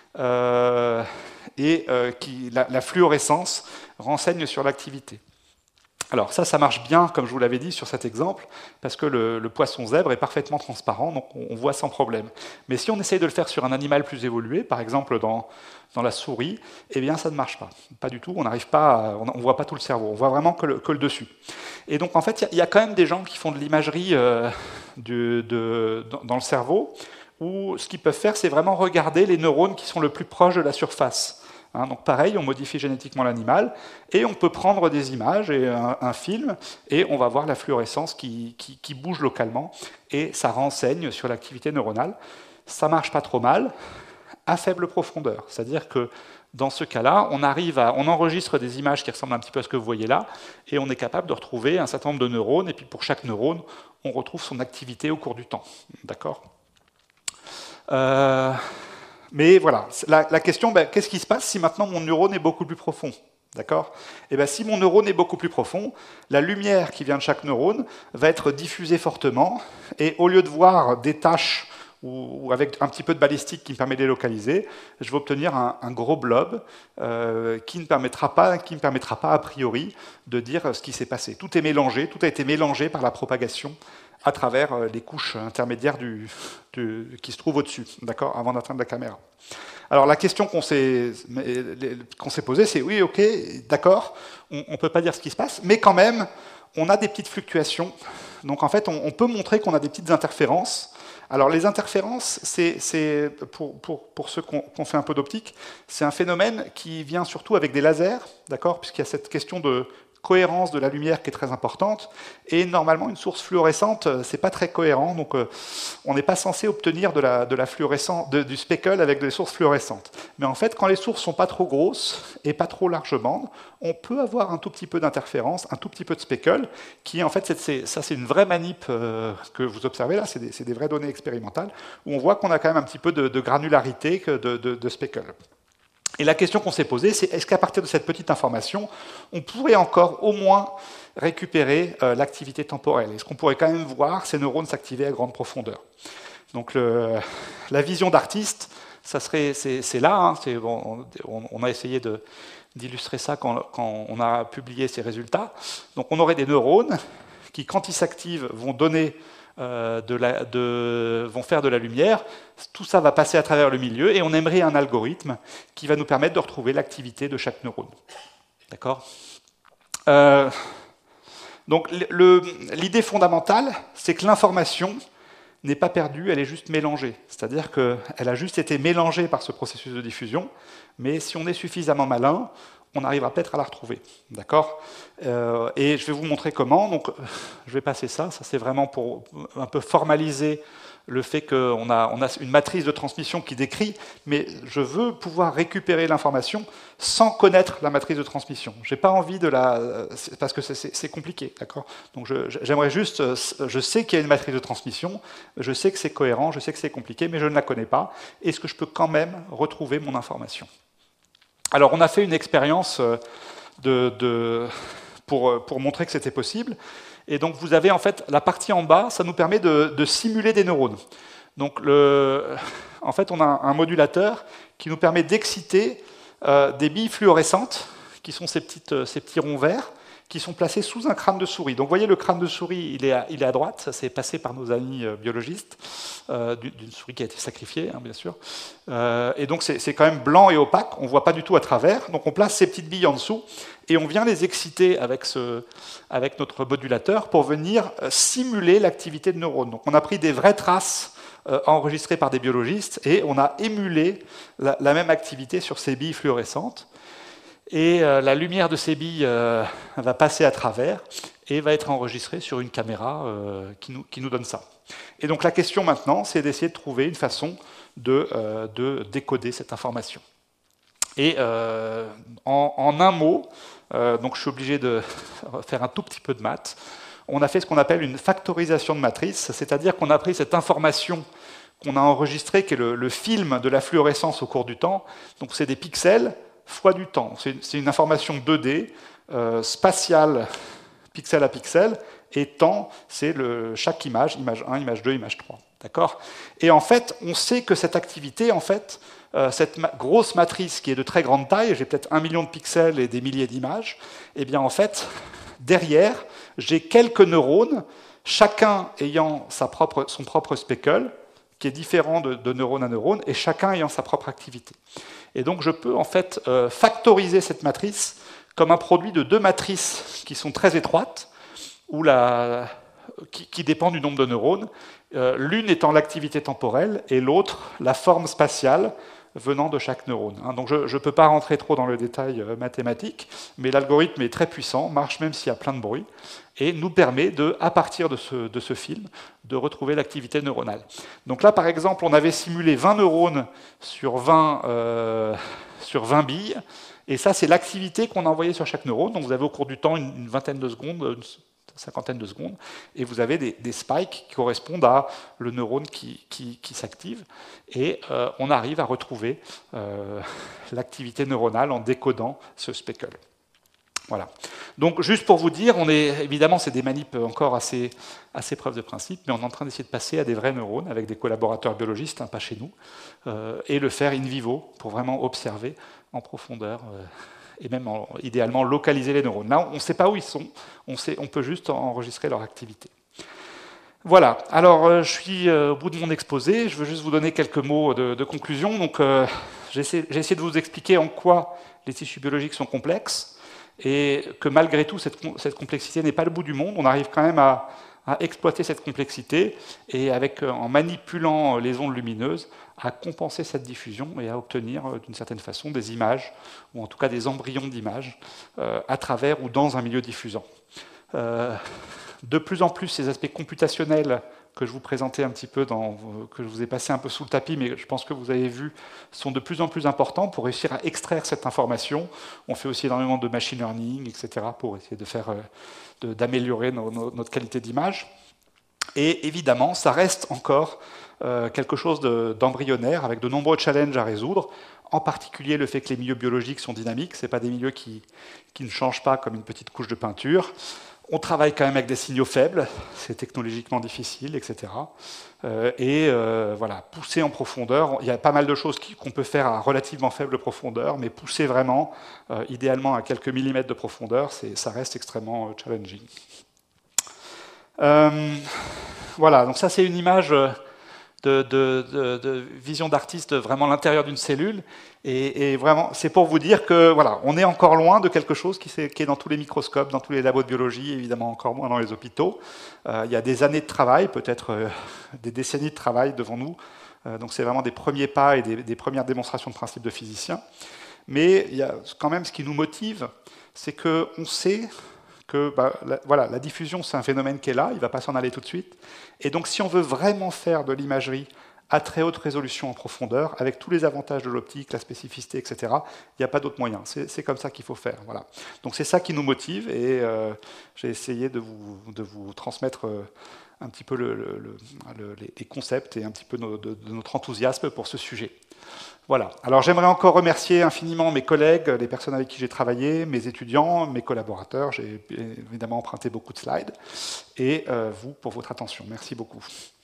et la fluorescence renseigne sur l'activité. Alors ça marche bien, comme je vous l'avais dit, sur cet exemple, parce que le poisson zèbre est parfaitement transparent, donc on voit sans problème. Mais si on essaye de le faire sur un animal plus évolué, par exemple dans la souris, eh bien ça ne marche pas. Pas du tout, on n'arrive pas, on ne voit pas tout le cerveau, on voit vraiment que le dessus. Et donc en fait, il y a quand même des gens qui font de l'imagerie dans le cerveau, où ce qu'ils peuvent faire, c'est vraiment regarder les neurones qui sont le plus proches de la surface. Donc pareil, on modifie génétiquement l'animal et on peut prendre des images et un film et on va voir la fluorescence qui bouge localement et ça renseigne sur l'activité neuronale. Ça marche pas trop mal à faible profondeur, c'est-à-dire que dans ce cas-là, on enregistre des images qui ressemblent un petit peu à ce que vous voyez là et on est capable de retrouver un certain nombre de neurones et puis pour chaque neurone, on retrouve son activité au cours du temps. D'accord ? Mais voilà, la question, ben, qu'est-ce qui se passe si maintenant mon neurone est beaucoup plus profond? D'accord? Et bien, si mon neurone est beaucoup plus profond, la lumière qui vient de chaque neurone va être diffusée fortement, et au lieu de voir des taches ou avec un petit peu de balistique qui me permet de les localiser, je vais obtenir un gros blob qui ne permettra pas a priori de dire ce qui s'est passé. Tout est mélangé, tout a été mélangé par la propagation à travers les couches intermédiaires qui se trouvent au-dessus, d'accord, avant d'atteindre la caméra. Alors la question qu'on s'est posée, c'est oui, ok, d'accord, on ne peut pas dire ce qui se passe, mais quand même, on a des petites fluctuations. Donc en fait, on peut montrer qu'on a des petites interférences. Alors les interférences, c'est pour ceux qui ont fait un peu d'optique, c'est un phénomène qui vient surtout avec des lasers, d'accord, puisqu'il y a cette question de cohérence de la lumière qui est très importante, et normalement une source fluorescente, c'est pas très cohérent, donc on n'est pas censé obtenir de la fluorescence, du speckle avec des sources fluorescentes. Mais en fait, quand les sources sont pas trop grosses et pas trop larges bandes, on peut avoir un tout petit peu d'interférence, un tout petit peu de speckle, qui en fait, ça c'est une vraie manip que vous observez là, c'est des vraies données expérimentales, où on voit qu'on a quand même un petit peu de granularité de speckle. Et la question qu'on s'est posée, c'est est-ce qu'à partir de cette petite information, on pourrait encore au moins récupérer l'activité temporelle? Est-ce qu'on pourrait quand même voir ces neurones s'activer à grande profondeur? Donc la vision d'artiste, c'est là, hein, bon, on a essayé d'illustrer ça quand on a publié ces résultats. Donc on aurait des neurones qui, quand ils s'activent, vont donner vont faire de la lumière, tout ça va passer à travers le milieu, et on aimerait un algorithme qui va nous permettre de retrouver l'activité de chaque neurone. D'accord? Donc l'idée fondamentale, c'est que l'information n'est pas perdue, elle est juste mélangée. C'est-à-dire qu'elle a juste été mélangée par ce processus de diffusion, mais si on est suffisamment malin, on arrivera peut-être à la retrouver. D'accord? Et je vais vous montrer comment. Donc, je vais passer ça. Ça, c'est vraiment pour un peu formaliser le fait qu'on a une matrice de transmission qui décrit, mais je veux pouvoir récupérer l'information sans connaître la matrice de transmission. Je n'ai pas envie de parce que c'est compliqué. D'accord? Donc, j'aimerais juste... Je sais qu'il y a une matrice de transmission, je sais que c'est cohérent, je sais que c'est compliqué, mais je ne la connais pas. Est-ce que je peux quand même retrouver mon information? Alors, on a fait une expérience pour montrer que c'était possible. Et donc, vous avez en fait la partie en bas, ça nous permet de simuler des neurones. Donc, en fait, on a un modulateur qui nous permet d'exciter des billes fluorescentes, qui sont ces petits ronds verts, qui sont placés sous un crâne de souris. Donc vous voyez, le crâne de souris, il est à droite, ça s'est passé par nos amis biologistes, d'une souris qui a été sacrifiée, hein, bien sûr. Et donc c'est quand même blanc et opaque, on ne voit pas du tout à travers, donc on place ces petites billes en dessous, et on vient les exciter avec notre modulateur pour venir simuler l'activité de neurones. Donc on a pris des vraies traces enregistrées par des biologistes, et on a émulé la même activité sur ces billes fluorescentes. Et la lumière de ces billes va passer à travers et va être enregistrée sur une caméra qui nous donne ça. Et donc la question maintenant, c'est d'essayer de trouver une façon de décoder cette information. Et en un mot, donc je suis obligé de faire un tout petit peu de maths, on a fait ce qu'on appelle une factorisation de matrice, c'est-à-dire qu'on a pris cette information qu'on a enregistrée, qui est le film de la fluorescence au cours du temps, donc c'est des pixels, fois du temps. C'est une information 2D, spatiale, pixel à pixel, et temps, c'est chaque image 1, image 2, image 3. D'accord? Et en fait, on sait que cette activité, en fait, cette grosse matrice qui est de très grande taille, j'ai peut-être 1 million de pixels et des milliers d'images, et bien en fait, derrière, j'ai quelques neurones, chacun ayant son propre speckle, qui est différent de neurone à neurone, et chacun ayant sa propre activité. Et donc je peux en fait factoriser cette matrice comme un produit de deux matrices qui sont très étroites, qui dépendent du nombre de neurones, l'une étant l'activité temporelle et l'autre la forme spatiale venant de chaque neurone. Donc je ne peux pas rentrer trop dans le détail mathématique, mais l'algorithme est très puissant, marche même s'il y a plein de bruit, et nous permet, à partir de ce film, de retrouver l'activité neuronale. Donc là, par exemple, on avait simulé 20 neurones sur 20 billes, et ça, c'est l'activité qu'on a envoyée sur chaque neurone. Donc vous avez au cours du temps une vingtaine de secondes, cinquantaine de secondes, et vous avez des spikes qui correspondent à le neurone qui s'active, et on arrive à retrouver l'activité neuronale en décodant ce speckle. Voilà. Donc, juste pour vous dire, évidemment, c'est des manips encore assez preuve de principe, mais on est en train d'essayer de passer à des vrais neurones avec des collaborateurs biologistes, hein, pas chez nous, et le faire in vivo pour vraiment observer en profondeur et même idéalement localiser les neurones. Là, on ne sait pas où ils sont, on peut juste enregistrer leur activité. Voilà, alors je suis au bout de mon exposé, je veux juste vous donner quelques mots de conclusion. Donc, j'ai essayé de vous expliquer en quoi les tissus biologiques sont complexes, et que malgré tout, cette complexité n'est pas le bout du monde. On arrive quand même à exploiter cette complexité, et en manipulant les ondes lumineuses, à compenser cette diffusion et à obtenir d'une certaine façon des images, ou en tout cas des embryons d'images, à travers ou dans un milieu diffusant. De plus en plus, ces aspects computationnels que je vous présentais un petit peu, que je vous ai passé un peu sous le tapis, mais je pense que vous avez vu, sont de plus en plus importants pour réussir à extraire cette information. On fait aussi énormément de machine learning, etc., pour essayer d'améliorer notre qualité d'image. Et évidemment, ça reste encore quelque chose d'embryonnaire, avec de nombreux challenges à résoudre, en particulier le fait que les milieux biologiques sont dynamiques, ce n'est pas des milieux qui ne changent pas comme une petite couche de peinture. On travaille quand même avec des signaux faibles, c'est technologiquement difficile, etc. Voilà, pousser en profondeur, il y a pas mal de choses qu'on peut faire à relativement faible profondeur, mais pousser vraiment, idéalement à quelques millimètres de profondeur, ça reste extrêmement challenging. Voilà, donc ça c'est une image de vision d'artiste, vraiment l'intérieur d'une cellule, et vraiment c'est pour vous dire que voilà, on est encore loin de quelque chose qui est dans tous les microscopes, dans tous les labos de biologie, évidemment encore moins dans les hôpitaux. Il y a des années de travail, peut-être des décennies de travail devant nous, donc c'est vraiment des premiers pas et des premières démonstrations de principes de physiciens. Mais il y a quand même ce qui nous motive, c'est qu'on sait que la diffusion, c'est un phénomène qui est là, il ne va pas s'en aller tout de suite. Et donc, si on veut vraiment faire de l'imagerie à très haute résolution en profondeur, avec tous les avantages de l'optique, la spécificité, etc., il n'y a pas d'autre moyen. C'est comme ça qu'il faut faire. Voilà. Donc, c'est ça qui nous motive, et j'ai essayé de vous transmettre un petit peu les concepts et un petit peu de notre enthousiasme pour ce sujet. Voilà. Alors j'aimerais encore remercier infiniment mes collègues, les personnes avec qui j'ai travaillé, mes étudiants, mes collaborateurs. J'ai évidemment emprunté beaucoup de slides. Et vous pour votre attention. Merci beaucoup.